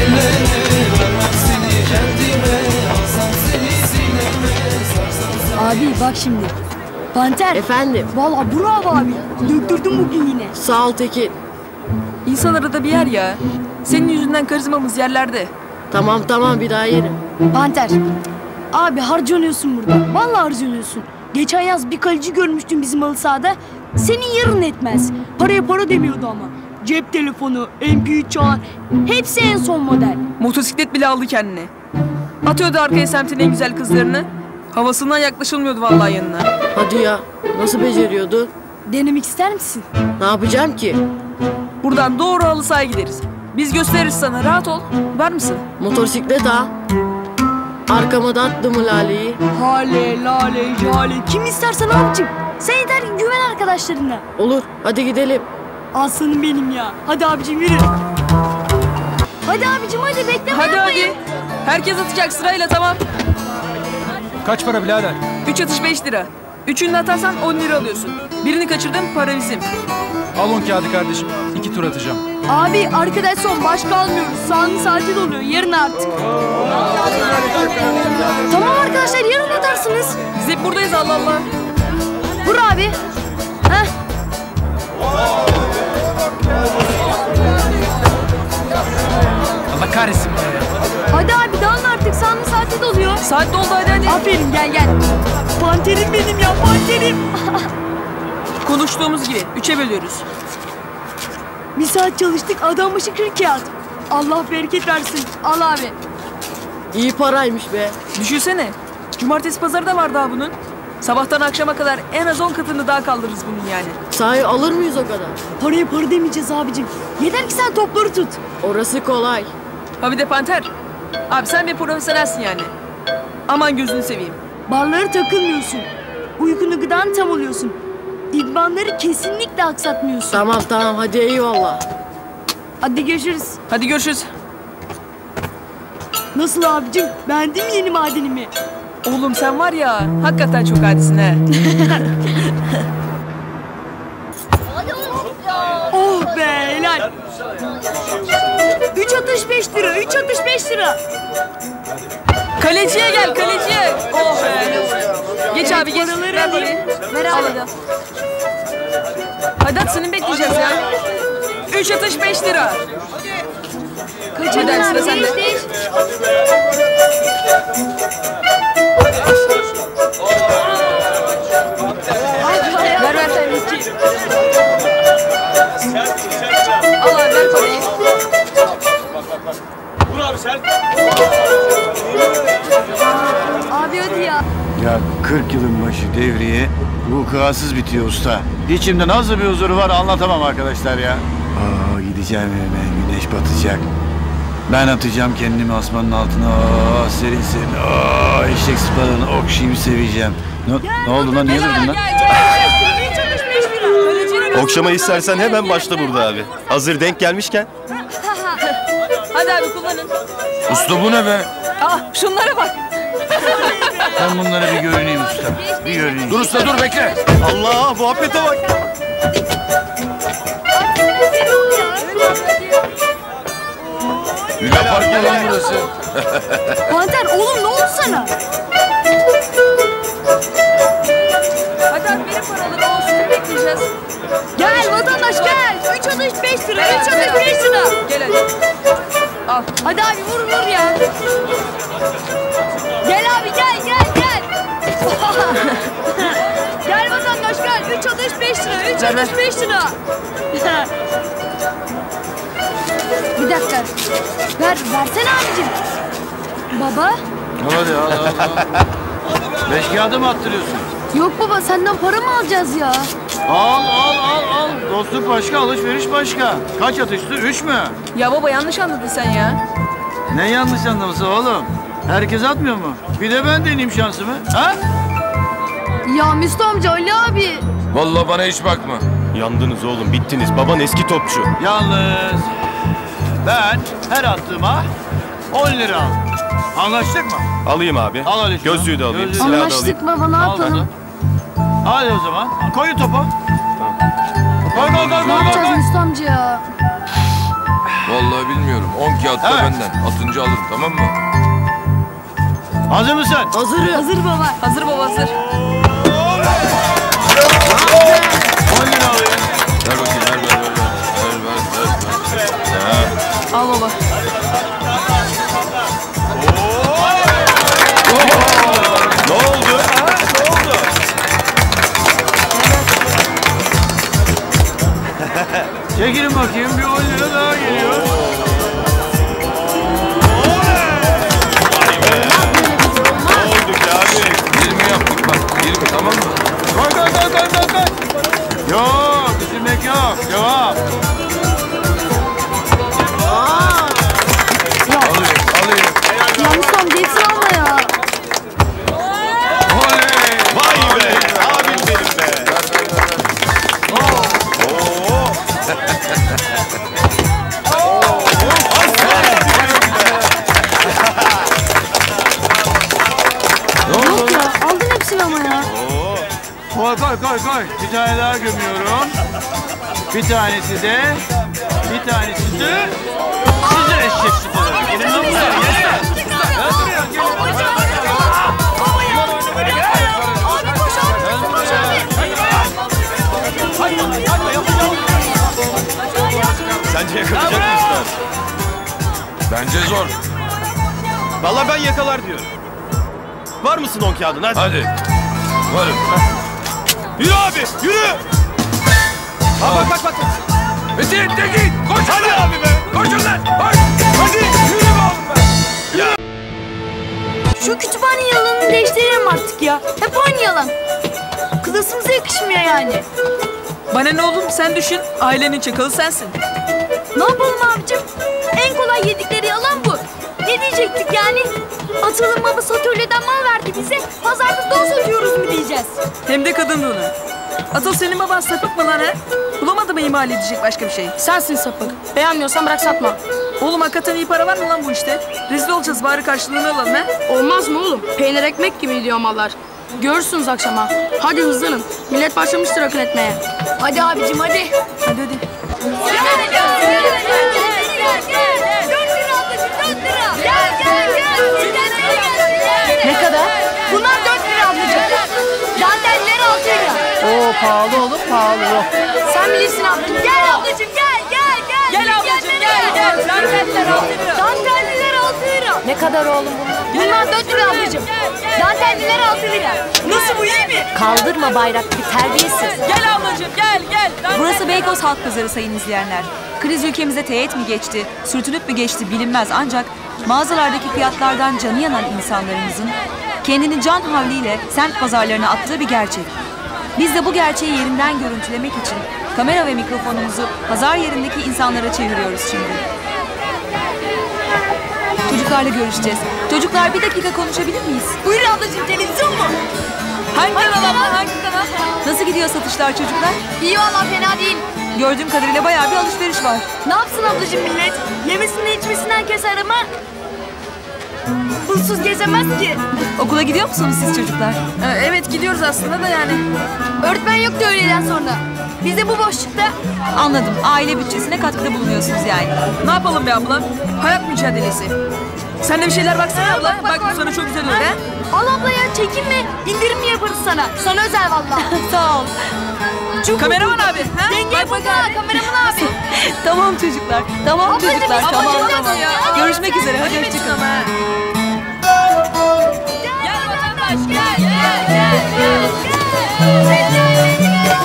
Abi bak şimdi. Panter. Efendim. Vallahi bravo abi. Döktürdün bugün yine. Sağ ol Tekin. İnsan arada bir yer ya. Senin yüzünden karizmamız yerlerde. Tamam tamam bir daha yerim. Panter. Abi harcanıyorsun burada. Vallahi harcanıyorsun. Geçen yaz bir kaleci görmüştüm bizim halı sahada. Senin yarın etmez. Paraya para demiyordu ama. Cep telefonu, M P üç çalar. Hepsi en son model. Motosiklet bile aldı kendine. Atıyordu arkaya semtin en güzel kızlarını. Havasından yaklaşılmıyordu vallahi yanına. Hadi ya. Nasıl beceriyordu? Denemek ister misin? Ne yapacağım ki? Buradan doğru halı sahaya gideriz. Biz gösteririz sana. Rahat ol. Var mısın? Motosiklet ha. Arkama da attım mı laleyi? Hale, lale, jale. Kim istersen abicim. Sen yeter güven arkadaşlarına. Olur. Hadi gidelim. Aslanım benim ya. Hadi abicim yürü. Hadi abicim hadi bekleme Hadi yapmayın. hadi. Herkes atacak sırayla tamam. Kaç para birader? Üç atış beş lira. Üçünü de atarsan on lira alıyorsun. Birini kaçırdın para bizim. Al on kağıdı kardeşim. İki tur atacağım. Abi arkadaş son baş kalmıyoruz. Sağını saati doluyor. Yarın artık. Tamam arkadaşlar yarın atarsınız. Biz hep buradayız Allah Allah. Vur abi. Heh. Allah kahretsin. Hadi abi dağılın artık. Sağını saati doluyor. Saat doldu hadi hadi. Aferin gel gel. Panterim benim ya panterim. Konuştuğumuz gibi üçe bölüyoruz. Bir saat çalıştık adam başı kırk kağıt. Allah bereket versin. Al abi. İyi paraymış be. Düşünsene. Cumartesi pazarı da var daha bunun. Sabahtan akşama kadar en az on katını daha kaldırırız bunun yani. Sahi alır mıyız o kadar? Parayı para demeyeceğiz abicim. Yeter ki sen topları tut. Orası kolay. Ha bir de Panter. Abi sen bir profesyonelsin yani. Aman gözünü seveyim. Barlara takılmıyorsun. Uykunu gıdan tam oluyorsun. İdmanları kesinlikle aksatmıyorsun. Tamam tamam hadi eyvallah. Hadi görüşürüz. Hadi görüşürüz. Nasıl abicim? Beğendin mi yeni madenimi? Oğlum sen var ya hakikaten çok hadisin he. Oh be helal. Üç atış beş lira. Üç atış beş lira. Kaleciye gel kaleciye. Oh be. Geç abi geç. Paraları Ver alayım. parayı. Ver Al abi. hadi. Hadi at senin bekleyeceğiz ya. Üç atış beş lira. Kaçırdın Hadi sıra abi. sende. Değiş değiş. Ver ver sen iki. Al abi ver parayı. Dur abi sen. Abi hadi ya. Ya kırk yılın başı devriye vukuatsız bitiyor usta. İçimde nasıl bir huzur var anlatamam arkadaşlar ya. Aa, gideceğim evime, güneş batacak. Ben atacağım kendimi asmanın altına. Aa, serin serin. Aa, eşek sıpalarını okşayayım seveceğim. Ne, ne oldu lan? Niye durdun lan? Okşama istersen hemen başla burada abi. Hazır denk gelmişken. Hadi abi kullanın. Usta bu ne be? Ah şunlara bak. Ben bunlara bir görüneyim usta. Bir görüneyim. Dur usta dur bekle. Allah muhabbete bak. Lüle Park mı lan burası? Panter oğlum ne oldu sana? Hadi abi verin paraları olsun bekleyeceğiz. Gel vatandaş gel. Üç atış beş lira. Üç atış beş lira. Gel hadi. Al. Hadi abi vur vur ya. Gel abi gel gel gel. Gel vatandaş gel. Üç atış beş lira. Üç Ver, atış beş lira. Bir dakika. Ver, versene abicim. Baba. Hadi al al al. Beş kağıdı mı attırıyorsun? Yok baba senden para mı alacağız ya? Al al al al. Dostluk başka, alışveriş başka. Kaç atıştı? Üç mü? Ya baba yanlış anladın sen ya. Ne yanlış anlaması oğlum? Herkes atmıyor mu? Bir de ben deneyeyim şansımı. Ha? Ya Müslü amca Ali abi. Vallahi bana hiç bakma. Yandınız oğlum bittiniz. Baban eski topçu. Yalnız ben her attığıma on lira al. Anlaştık mı? Alayım abi. Al hadi şunu. Gözlüğü de alayım. Gözlüğü. Silahı da alayım. Anlaştık baba ne Al yapalım? bana. Hadi o zaman. Koy topu. Koy koy koy Ne koy yapacağız koy. Müslü amca ya? Vallahi bilmiyorum. On kağıt da Evet. benden. Atınca alırım tamam mı? Hazır mısın? Hazır. Hazır baba. Hazır baba hazır. on lira alayım. Ver bakayım ver ver ver. Ver ver ver. ver. Ha. Al baba. Ne oldu? Ha? Ne oldu? Çekilin bakayım bir on lira daha geliyor. Ne oldu ki abi? Yirmi yaptık bak. Yirmi tamam mı? Koy koy koy koy koy koy. Yok düşünmek yok. Devam. Alayım alayım. Ya Müslü amca hepsini alma ya. Oley. Vay be! Abim benim be! Oo! Yok ya aldın hepsini ama ya. Koy koy koy koy. Bir tane daha gömüyorum. Bir tanesi de. Bir tanesi de. Size eşek sıfaları. Gelin lan buraya. Yeter. Gel buraya. Gel. Sence yakalayacak mıyız? Bence zor. Vallahi ben yakalar diyorum. Var mısın on kağıdın? Hadi. Hadi. Varım. Yürü abi, yürü! Ha bak bak bak. Metin de git. Koş. Hadi abi be. Koşun lan. Koş. Hadi yürü be oğlum be. Ya. yani. Bana ne oğlum sen düşün. Ailenin çakalı sensin. Ne yapalım abicim? En kolay yedikleri yalan bu. Ne diyecektik yani? Atıl'ın babası atölyeden mal verdi bize. Pazarda don satıyoruz mu diyeceğiz? Hem de kadınlığını. Atıl senin baban sapık mı lan ha? Bulamadı mı imal edecek başka bir şey? Sensin sapık. Beğenmiyorsan bırak satma. Oğlum hakikaten iyi para var mı lan bu işte? Rezil olacağız, bari karşılığını alalım ha? Olmaz mı oğlum? Peynir ekmek gibi diyor mallar. Görürsünüz akşama. Hadi hızlanın. Millet başlamıştır akın etmeye. Hadi abicim hadi. Hadi hadi. Gel gel gel gel gel. Dört lira ablacığım dört lira. Gel gel gel. Ne kadar? Bunlar dört lira ablacığım. Danteller altı lira. Oo pahalı oğlum pahalı. Sen bilirsin ablacığım. Gel ablacığım gel gel gel. Gel ablacığım gel gel. Danteller altı lira. Danteller altı lira. Ne kadar oğlum bunlar? Bunlar dört lira ablacığım. Danteller altı lira. Nasıl bu, iyi mi? Kaldırma bayrakları terbiyesiz. Gel ablacığım gel gel. Burası Beykoz Halk Pazarı sayın izleyenler. Kriz ülkemize teğet mi geçti, sürtünüp mü geçti bilinmez ancak mağazalardaki fiyatlardan canı yanan insanlarımızın kendini can havliyle semt pazarlarına attığı bir gerçek. Biz de bu gerçeği yerinden görüntülemek için kamera ve mikrofonumuzu pazar yerindeki insanlara çeviriyoruz şimdi. Çocuklarla görüşeceğiz. Çocuklar bir dakika konuşabilir miyiz? Buyur ablacığım, televizyon mu? Hangi kanal abla, hangi kanal? Nasıl gidiyor satışlar çocuklar? İyi valla, fena değil. Gördüğüm kadarıyla bayağı bir alışveriş var. Ne yapsın ablacığım millet? Yemesini içmesinden keser ama pulsuz gezemez ki. Okula gidiyor musunuz siz çocuklar? Ee, evet gidiyoruz aslında da yani. Öğretmen yoktu öğleden sonra. Biz de bu boşlukta. Anladım. Aile bütçesine katkıda bulunuyorsunuz yani. Ne yapalım be abla? Hayat mücadelesi. Sen de bir şeyler baksana abla. Bak, bak, bak bu sana çok güzel olur ha. Al abla ya, çekinme. İndirim mi yaparız sana? Sana özel valla. Sağ ol. Çok kameraman olur. abi. Ha? Denge bak, bak abi. Kameraman abi. Tamam çocuklar. Tamam Ablacığım, çocuklar. ablacığım, Tamam ablacığım tamam. ya. Görüşmek üzere. Hadi hoşçakalın. Gel vatandaş gel gel gel gel.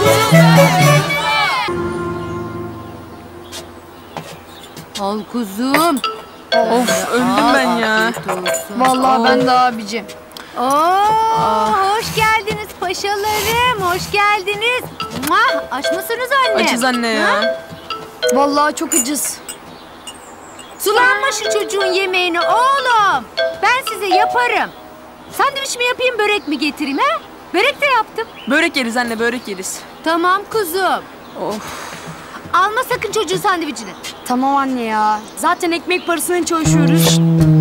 Al kuzum. Of öldüm ben ya. Vallahi ben de abicim. Oo, hoş geldiniz paşalarım. Hoş geldiniz. Mwah, aç mısınız anne? Açız anne ya. Vallahi çok acız. Sulanma şu çocuğun yemeğini oğlum. Ben size yaparım. Sandviç mi yapayım, börek mi getireyim ha? Börek de yaptım. Börek yeriz anne, börek yeriz. Tamam kuzum. Of. Alma sakın çocuğun sandviçini. Tamam anne ya. Zaten ekmek parasına çalışıyoruz.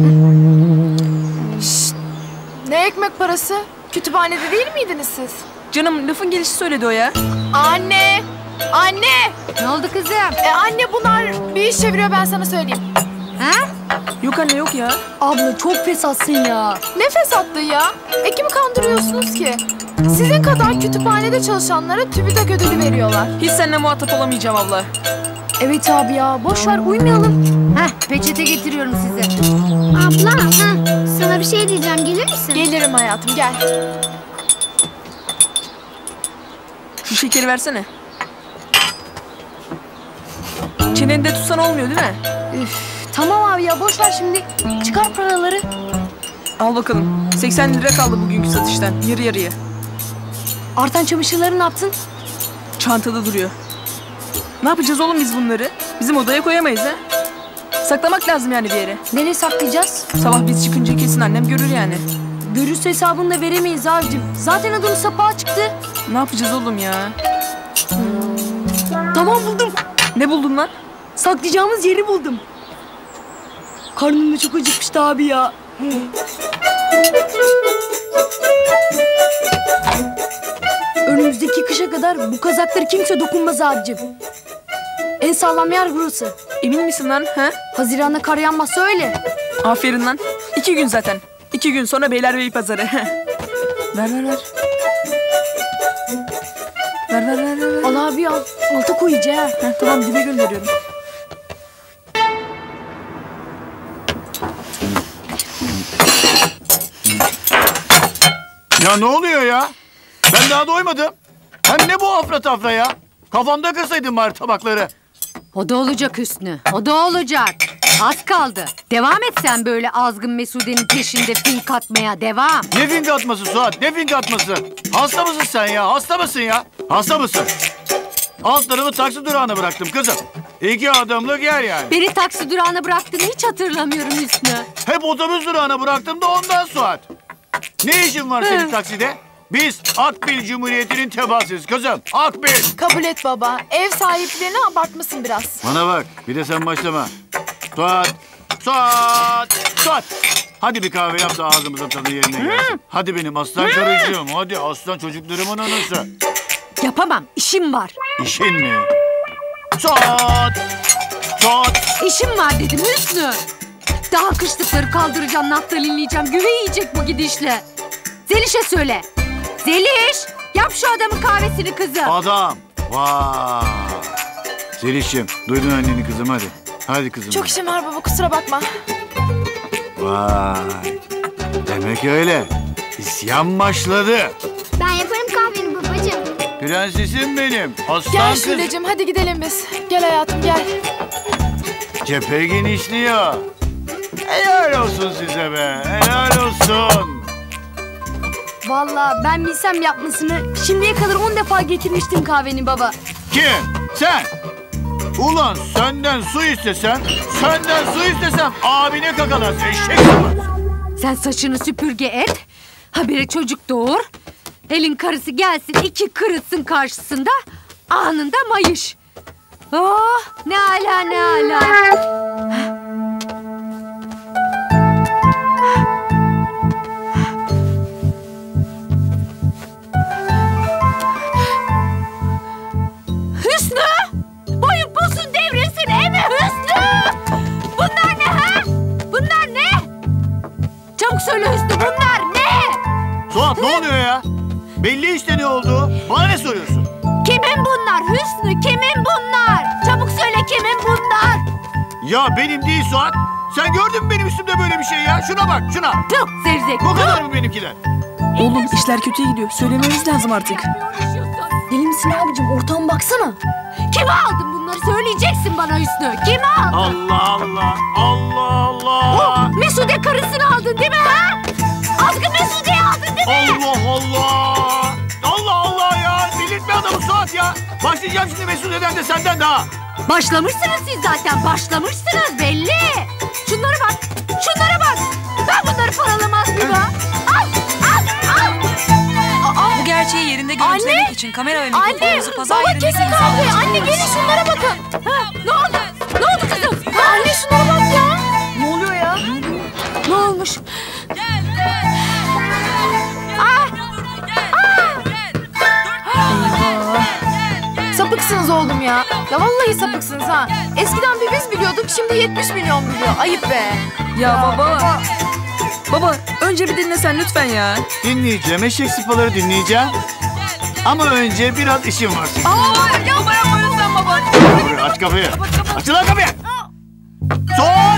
Ne ekmek parası? Kütüphanede değil miydiniz siz? Canım lafın gelişi söyledi o ya. Anne! Anne! Ne oldu kızım? E anne bunlar bir iş çeviriyor, ben sana söyleyeyim. Ha? Yok anne yok ya. Abla çok fesatsın ya. Ne fesatlığı ya? E kimi kandırıyorsunuz ki? Sizin kadar kütüphanede çalışanlara TÜBİTAK ödülü veriyorlar. Hiç seninle muhatap olamayacağım abla. Evet abi ya, boş ver, uymayalım. Heh, peçete getiriyorum size. Abla, ha, sana bir şey diyeceğim. Gelir misin? Gelirim hayatım, gel. Şu şekeri versene. Çeneni tutsan olmuyor değil mi? Üf, tamam abi ya, boş ver şimdi. Çıkar paraları. Al bakalım. seksen lira kaldı bugünkü satıştan. Yarı yarıya. Artan çamaşırları ne yaptın? Çantada duruyor. Ne yapacağız oğlum biz bunları? Bizim odaya koyamayız ha. Saklamak lazım yani bir yere. Nereye saklayacağız? Sabah biz çıkınca kesin annem görür yani. Görürse hesabını da veremeyiz abicim. Zaten adamın sapağı çıktı. Ne yapacağız oğlum ya? Tamam, buldum. Ne buldun lan? Saklayacağımız yeri buldum. Karnım da çok acıkmıştı abi ya. Önümüzdeki kışa kadar bu kazakları kimse dokunmaz abicim. En sağlam yer burası. Emin misin lan? He? Haziran'da kar yanmazsa öyle. Aferin lan. İki gün zaten. İki gün sonra Beylerbeyi pazarı. Ver ver ver. Ver ver ver ver. Al abi al. Alta koyacağım. Heh, tamam dibe gönderiyorum. Ya ne oluyor ya? Ben daha doymadım. Hem ne bu afra tafra ya? Kafamda kırsaydın bari tabakları. O da olacak Hüsnü. O da olacak. Az kaldı. Devam et sen böyle azgın Mesude'nin peşinde fink atmaya. Devam. Ne fink atması Suat? Ne fink atması? Hasta mısın sen ya? Hasta mısın ya? Hasta mısın? Alt tarafı taksi durağına bıraktım kızım. İki adımlık yer yani. Beni taksi durağına bıraktığını hiç hatırlamıyorum Hüsnü. Hep otobüs durağına bıraktım da ondan Suat. Ne işin var senin takside? Biz Akbil Cumhuriyeti'nin tebaasıyız kızım. Akbil. Kabul et baba. Ev sahiplerini abartmasın biraz. Bana bak bir de sen başlama. Suat. Suat. Suat. Hadi bir kahve yap da ağzımızın tadı yerine gelsin. Hadi benim aslan karıcığım. Hadi aslan çocuklarımın anası. Yapamam. İşim var. İşin mi? Suat. Suat. İşim var dedim Hüsnü. Daha kışlıkları kaldıracağım, naftalinleyeceğim. Güve yiyecek bu gidişle. Zeliş'e söyle. Zeliş, yap şu adamın kahvesini kızım. Adam. Vay. Zeliş'im, duydun anneni kızım hadi. Hadi kızım. Çok işim var baba, kusura bakma. Vay. Demek öyle. İsyan başladı. Ben yaparım kahveni babacığım. Prensesim benim. Aslan Gel kız. Şule'cim, hadi gidelim biz. Gel hayatım, gel. Cephe genişliyor. Helal olsun size be. Helal olsun. Vallahi ben bilsem yapmasını şimdiye kadar on defa getirmiştim kahveni baba. Kim? Sen? Ulan senden su istesem, senden su istesem abine kakalasın eşek sıvı. Sen saçını süpürge et. Habire çocuk doğur. Elin karısı gelsin, iki kırıtsın karşısında. Anında mayış. Oh, ne ala ne ala. Hüsnü! Boyun posun devrilsin emi Hüsnü! Bunlar ne ha? Bunlar ne? Çabuk söyle Hüsnü, bunlar ne? Suat ne oluyor ya? Belli işte ne oldu. Bana ne soruyorsun? Kimin bunlar Hüsnü? Kimin bunlar? Çabuk söyle kimin bunlar? Ya benim değil Suat. Sen gördün mü benim üstümde böyle bir şey ya? Şuna bak şuna. Tüh zevzek. Bu kadar mı benimkiler? Oğlum işler kötüye gidiyor. Söylememiz lazım artık. Deli misin abicim? Ortama baksana. Kime aldın bunları? Söyleyeceksin bana Hüsnü. Kime aldın? Allah Allah. Allah Allah. Oh, Mesude karısını aldın değil mi ha? Azgın Mesude'yi aldın değil mi? Allah Allah. Allah Allah ya. Delirtme adamı Suat ya. Başlayacağım şimdi Mesude'den de senden daha. Başlamışsınız siz zaten. Başlamışsınız belli. Şunlara bak. Şunlara bak. Ben bunları paralamaz mıyım ha? Al. Al. Al. Aa, bu gerçeği yerinde görüntülemek Anne. için kamera ve Anne. mikrofonunuzu pazar Baba yerinde kesin kahve. Anne gelin şunlara bakın. Ha, ne oldu? Ne oldu kızım? Ha, anne şunlara bak ya. Ne oluyor ya? Ne olmuş? Ah! Sapıksınız oğlum ya. Ya vallahi sapıksınız ha. Eskiden bir biz biliyorduk, şimdi yetmiş milyon biliyor. Ayıp be. Ya baba. Baba önce bir dinlesen lütfen ya. Dinleyeceğim. Eşek sıpaları dinleyeceğim. Ama önce biraz işim var. Aa, ya baba yapma lütfen baba. Aç kapıyı. Aç lan kapıyı. Son.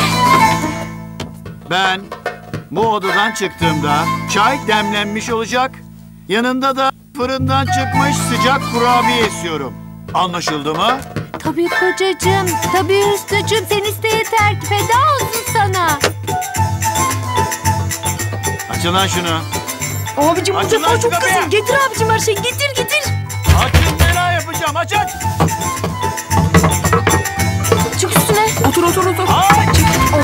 Ben bu odadan çıktığımda çay demlenmiş olacak. Yanında da fırından çıkmış sıcak kurabiye istiyorum. Anlaşıldı mı? Tabii kocacığım. Tabii Hüsnü'cüğüm. Sen iste yeter ki feda olsun sana. Açın lan şunu. Abicim bu Açın lan defa şu çok kapıyı. kızım. Getir abicim her şeyi. Getir getir. Açın bela yapacağım. Aç aç. Çık üstüne. Otur otur otur. Aç.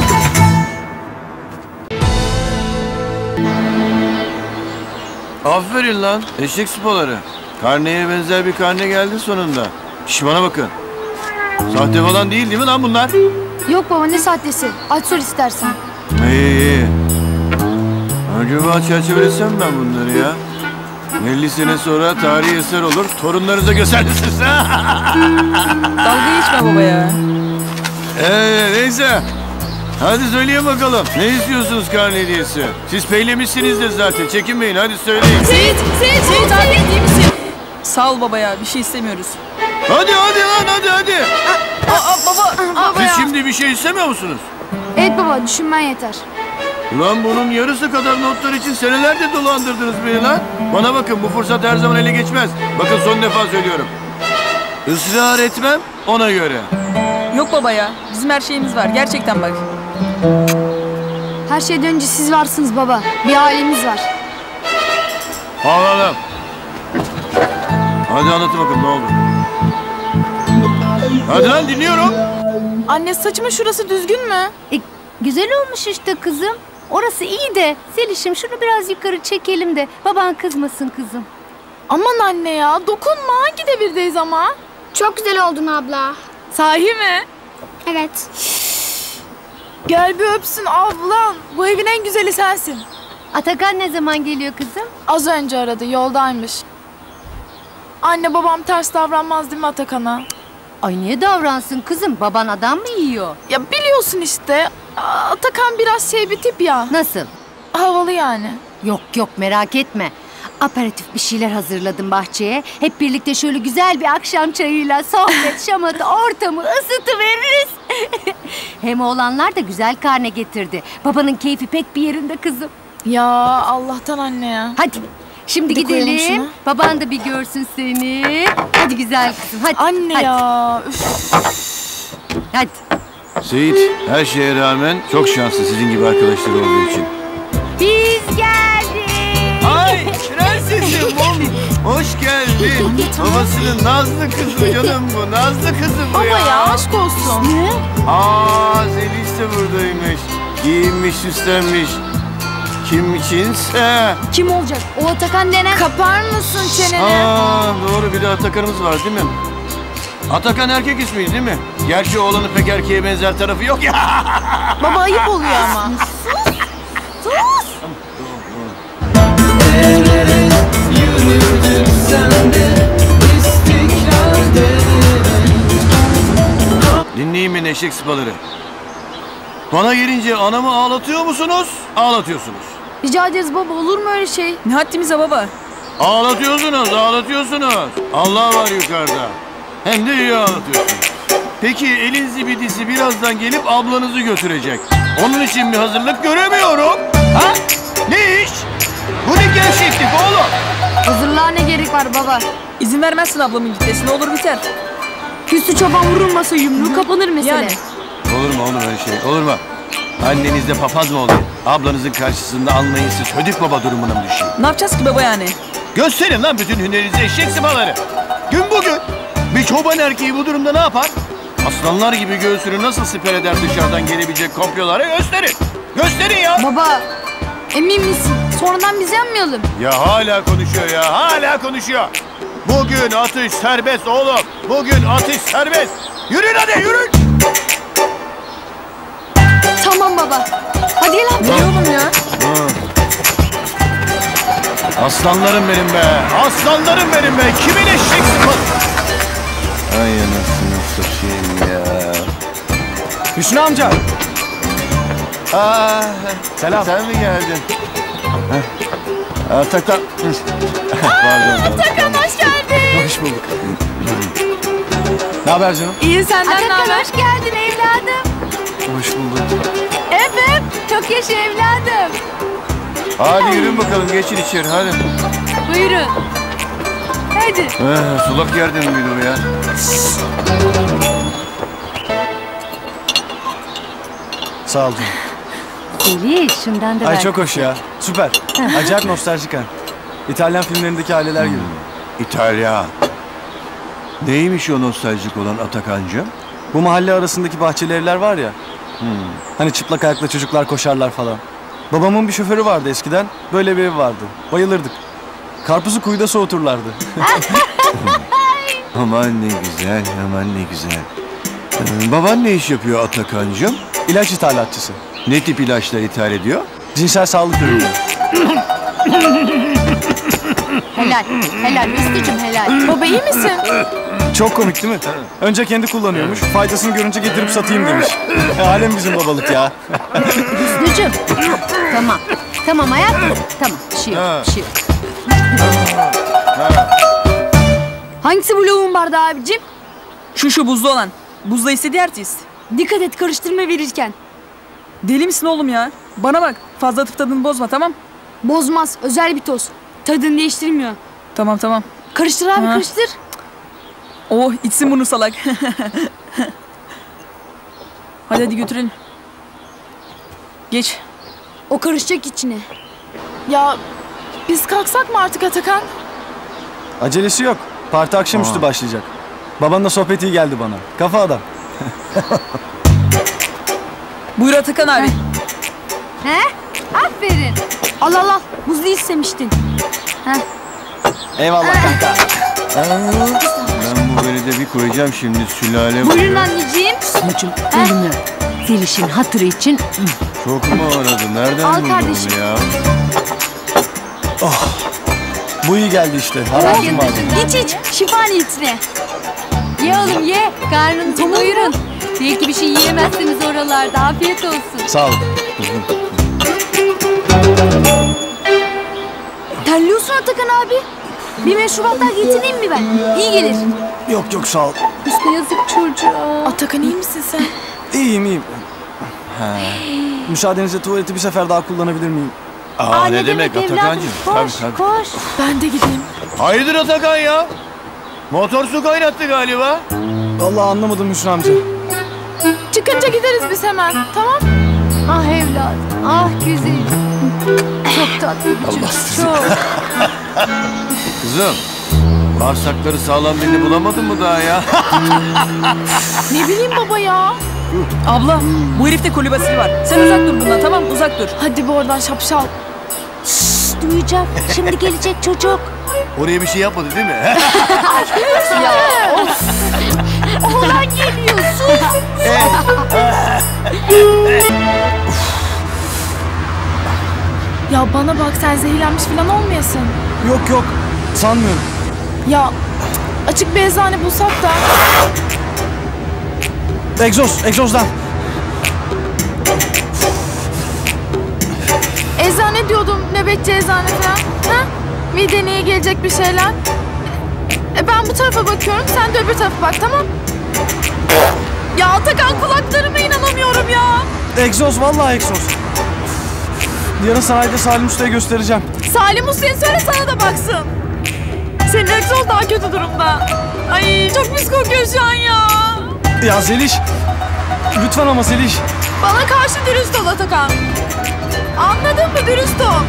Aferin lan eşek sıpaları. Karneye benzer bir karne geldi sonunda. Şş bana bakın. Sahte falan değil değil mi lan bunlar? Yok baba ne sahtesi? Aç sor istersen. İyi iyi. Acaba çerçevelesem ben bunları ya. elli sene sonra tarihi eser olur. Torunlarınıza gösterirsiniz. Dalga geçme baba ya. Ee, neyse. Hadi söyleyin bakalım. Ne istiyorsunuz karne hediyesi? Siz peylemişsinizdir zaten. Çekinmeyin hadi söyleyin. Seyit, Seyit, Seyit abi iyi misin? Sağ ol baba ya bir şey istemiyoruz. Hadi hadi lan hadi hadi. Aa, baba, baba Siz ya. şimdi bir şey istemiyor musunuz? Evet baba düşünmen yeter. Ulan bunun yarısı kadar notlar için senelerde dolandırdınız beni lan. Bana bakın bu fırsat her zaman ele geçmez. Bakın son defa söylüyorum. Israr etmem ona göre. Yok baba ya bizim her şeyimiz var gerçekten bak. Her şeyden önce siz varsınız baba. Bir ailemiz var. Alalım. Hadi anlatın bakalım ne oldu? Hadi lan dinliyorum. Anne saçımın şurası düzgün mü? E, güzel olmuş işte kızım. Orası iyi de Zeliş'im şunu biraz yukarı çekelim de baban kızmasın kızım. Aman anne ya dokunma, hangi devirdeyiz ama? Çok güzel oldun abla. Sahi mi? Evet. Gel bir öpsün ablam. Bu evin en güzeli sensin. Atakan ne zaman geliyor kızım? Az önce aradı, yoldaymış. Anne babam ters davranmaz değil mi Atakan'a? Ay niye davransın kızım? Baban adam mı yiyor? Ya biliyorsun işte. Atakan biraz şey bir tip ya. Nasıl? Havalı yani. Yok yok merak etme. Aperatif bir şeyler hazırladım bahçeye. Hep birlikte şöyle güzel bir akşam çayıyla sohbet, şamata, ortamı ısıtıveririz. Hem oğlanlar da güzel karne getirdi. Babanın keyfi pek bir yerinde kızım. Ya Allah'tan anne ya. Hadi şimdi Hadi koyalım gidelim. şunu. Baban da bir görsün seni. Hadi güzel kızım hadi. Anne hadi. ya. Üf. Hadi. Seyit her şeye rağmen çok şanslı sizin gibi arkadaşları olduğu için. Biz geldik. Ay prensesim oğlum. Hoş geldin. Babasının Nazlı kızı canım bu. Nazlı kızı bu Baba ya. ya aşk olsun. Ne? Aa Zeliş de buradaymış. Giyinmiş süslenmiş. Kim içinse. Kim olacak? O Atakan denen. Kapar mısın çeneni? Aa doğru bir de Atakan'ımız var değil mi? Atakan erkek ismi değil mi? Gerçi oğlanın pek erkeğe benzer tarafı yok ya. Baba ayıp oluyor ama. Sus. Yürüdün sen de istiklalde. Dinleyin beni eşek sıpaları. Bana gelince anamı ağlatıyor musunuz? Ağlatıyorsunuz. Rica ederiz baba, olur mu öyle şey? Ne haddimize baba? Ağlatıyorsunuz, ağlatıyorsunuz. Allah var yukarıda. Hem de iyi ağlatıyorsunuz. Peki elin zibidisi birazdan gelip ablanızı götürecek. Onun için bir hazırlık göremiyorum. Ha? Ne iş? Bu ne gevşeklik oğlum? Hazırlığa ne gerek var baba? İzin vermezsin ablamın gitmesine, olur biter. Küstü çoban vurulmasa yumruğu kapanır mesele. Yani. Olur mu oğlum öyle şey? Olur mu? Anneniz de papaz mı oluyor? Ablanızın karşısında almayın siz hödük baba durumuna mı düşüyor? Ne yapacağız ki baba yani? Gösterin lan bütün hünerinizi eşek sıpaları. Gün bugün bir çoban erkeği bu durumda ne yapar? Aslanlar gibi göğsünü nasıl siper eder dışarıdan gelebilecek komploları gösterin. Gösterin ya. Baba, emin misin? Sonradan biz yanmayalım. Ya hala konuşuyor ya, hala konuşuyor. Bugün atış serbest oğlum. Bugün atış serbest. Yürüyün hadi yürüyün. Tamam baba. Hadi gel abi. Ne oğlum ya? Aslanlarım benim be. Aslanlarım benim be. Kimin eşek sıpası? Ay anasını satayım ya. Hüsnü amca. Aa, Selam. Sen mi geldin? Heh. Atakan. Pardon. Atakan hoş geldin. Hoş bulduk. Ne haber canım? İyi senden ne Atakan haber? hoş geldin evladım. Hoş bulduk. Evet. Çok yaşa evladım. Hadi yürüyün bakalım geçin içeri hadi. Buyurun. Hadi. Ee, sulak yerden miydi o ya? Sağ ol canım. Zeliş şundan da Ay ver. çok hoş ya. Süper. Acayip nostaljik ha. İtalyan filmlerindeki aileler gibi. İtalya. Neymiş o nostaljik olan Atakancığım? Bu mahalle arasındaki bahçeli evler var ya. Hani çıplak ayakla çocuklar koşarlar falan. Babamın bir şoförü vardı eskiden. Böyle bir ev vardı. Bayılırdık. Karpuzu kuyuda soğuturlardı. Aman ne güzel, aman ne güzel. Ee, baban ne iş yapıyor Atakancığım? İlaç ithalatçısı. Ne tip ilaçlar ithal ediyor? Cinsel sağlık ürünü. Helal. Helal. Üstücüm helal. Baba iyi misin? Çok komik değil mi? Önce kendi kullanıyormuş. Faydasını görünce getirip satayım demiş. E, alem bizim babalık ya. Hüsnücüm. Tamam. Tamam hayatım. Tamam. Bir şey yok. Bir şey yok. Hangisi bu lavuğun bardağı abicim? Şu şu buzlu olan. Buzda istediği artist. Dikkat et karıştırma verirken. Deli misin oğlum ya? Bana bak, fazla atıp tadını bozma, tamam? Bozmaz. Özel bir toz. Tadını değiştirmiyor. Tamam tamam. Karıştır abi Ha. karıştır. Oh, içsin bunu salak. Hadi hadi götürelim. Geç. O karışacak içine. Ya biz kalksak mı artık Atakan? Acelesi yok. Parti akşamüstü başlayacak. Babanla sohbet iyi geldi bana. Kafa adam. Buyur Atakan abi. He? Aferin. Al al al. Muzlu istemiştin. Heh. Eyvallah kanka. Ben bu beni de bir koyacağım şimdi sülale. Buyurun anneciğim. Hüsnü'cüm elini öp. Zeliş'in hatırı için. Çok mu aradı? Nereden Al buldun kardeşim. bunu ya? Oh. Bu iyi geldi işte. Al Haracım var. iç iç. Şifa niyetine. Ye oğlum ye. Karnınızı doyurun. Belki bir şey yiyemezsiniz oralarda. Afiyet olsun. Sağ ol. Terliyorsun Atakan abi. Bir meşrubat daha getireyim mi ben? İyi gelir. Yok yok sağ ol. Hüsnü yazık çocuğa. Atakan iyi misin sen? İyiyim iyiyim. Ha. Müsaadenizle tuvaleti bir sefer daha kullanabilir miyim? Aa, Aa, ne, ne demek, demek Atakan'cığım? evladım? Koş, Tabii, tabii. koş. Ben de gideyim. Hayırdır Atakan ya? Motor su kaynattı galiba. Vallahi anlamadım Hüsnü amca. Çıkınca gideriz biz hemen. Tamam. Ah evladım. Ah güzel. Çok tatlı bir çocuk. Çok. Kızım, bağırsakları sağlam birini bulamadın mı daha ya? Ne bileyim baba ya. Abla bu herifte kolibasili var. Sen uzak dur bundan, tamam mı? Uzak dur. Hadi bu oradan şapşal. Şşş, duyacak. Şimdi gelecek çocuk. Oraya bir şey yapmadı değil mi? ya. Of. Oğlan geliyor. Sus. Ya bana bak, sen zehirlenmiş falan olmayasın. Yok yok sanmıyorum. Ya açık bir eczane bulsak da. Egzoz, egzozdan. Eczane diyordum, nöbetçi eczane falan. Ha? Midene iyi gelecek bir şeyler. E ben bu tarafa bakıyorum, sen de öbür tarafa bak, tamam? Ya Atakan, kulaklarıma inanamıyorum ya. Egzoz vallahi egzoz. Yarın sanayide Salim Usta'ya göstereceğim. Salim Usta'ya söyle, sana da baksın. Senin egzoz daha kötü durumda. Ay çok pis kokuyor şu an ya. Ya Zeliş. Lütfen ama Zeliş. Bana karşı dürüst ol Atakan. Anladın mı? Dürüst ol.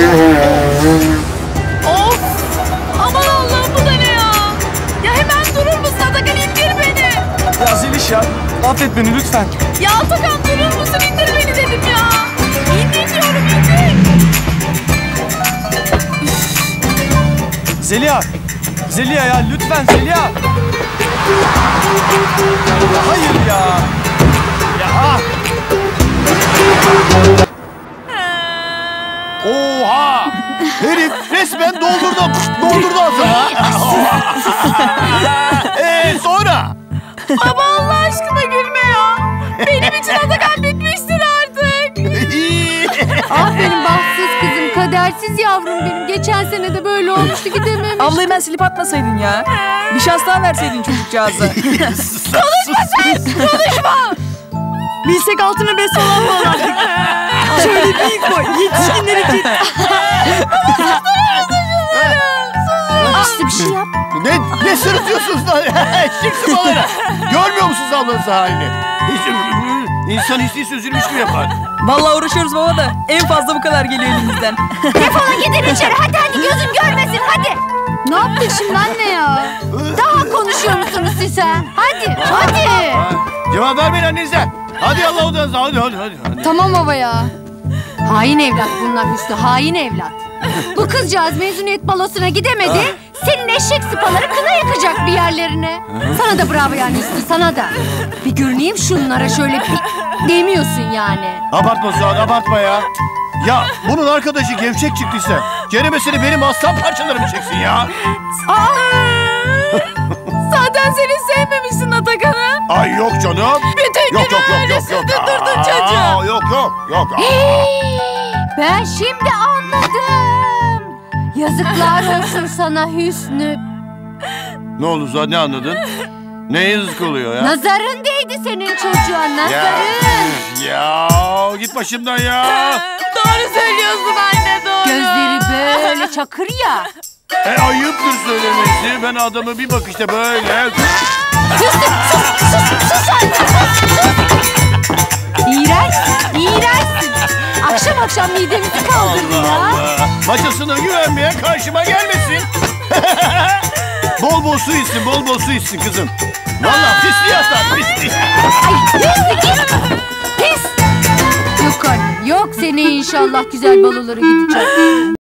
Of! Aman Allah'ım, bu da ne ya? Ya hemen durur musun Atakan? İndir beni. Ya Zeliş ya. Affet beni lütfen. Ya Atakan, durur musun? İndir beni dedim ya. İndir diyorum, indir. Zeliha. Zeliha ya lütfen Zeliha. Hayır ya. Ya ah. Oha! Herif resmen doldurdu. Doldurdu ağzına. Eee sonra? Baba Allah aşkına gülme ya. Benim için Atakan bitmiştir artık. Aferin bahtsız kızım, kadersiz yavrum benim. Geçen sene de böyle olmuştu, gidememiş. Abla hemen silip atmasaydın ya. Bir şans daha verseydin çocukcağıza. Konuşma sen! Konuşma! Bilsek altına bes falan mı alardık? Şöyle büyük boy, yetişkinler için. İşte bir şey yap. Ne, ne sırıtıyorsunuz lan? Eşek sıpaları. Görmüyor musunuz ablanızın halini? Hiç, insan hissi üzülmüş gibi yapar. Vallahi uğraşıyoruz baba da en fazla bu kadar geliyor elimizden. Defolun gidin içeri, hadi hadi, gözüm görmesin, hadi. Ne yaptık şimdi anne ya? Daha konuşuyor musunuz siz ha? Hadi, hadi. Cevap vermeyin annenize. Hadi Allah odanıza, hadi hadi hadi. hadi. Tamam baba ya. Hain evlat bunlar Hüsnü, hain evlat. Bu kızcağız mezuniyet balosuna gidemedi. Senin eşek sıpaları kına yakacak bir yerlerine. Sana da bravo yani Hüsnü, sana da. Bir görüneyim şunlara şöyle bir demiyorsun yani. Abartma Suat, abartma ya. Ya bunun arkadaşı gevşek çıktıysa ceremesini benim aslan parçalarımı çeksin ya. Aa! Zaten seni sevmemişsin Atakan'ı. Ay yok canım. Bütün yok, gün yok, yok, öyle yok, yok. sürdürdün Aa, çocuğu. Yok yok yok. Ben şimdi anladım. Yazıklar olsun sana Hüsnü. Ne oldu Suat, ne anladın? Ne yazık oluyor ya? Nazarın değdi senin çocuğa, nazarın. Ya, ya git başımdan ya. Doğru söylüyorsun anne, doğru. Gözleri böyle çakır ya. E ayıptır söylemesi. Ben adamı bir bakışta böyle... Hüsnü sus, sus, sus anne, sus, sus. İğrençsin, iğrençsin. Akşam akşam midemizi kaldırdın Allah ya. Allah. Bacısına güvenmeyen karşıma gelmesin. Bol bol su içsin, bol bol su içsin kızım. Vallahi pisliği atar, pisliği. Pis! Yok anne, yok seneye inşallah güzel balolara gideceğim.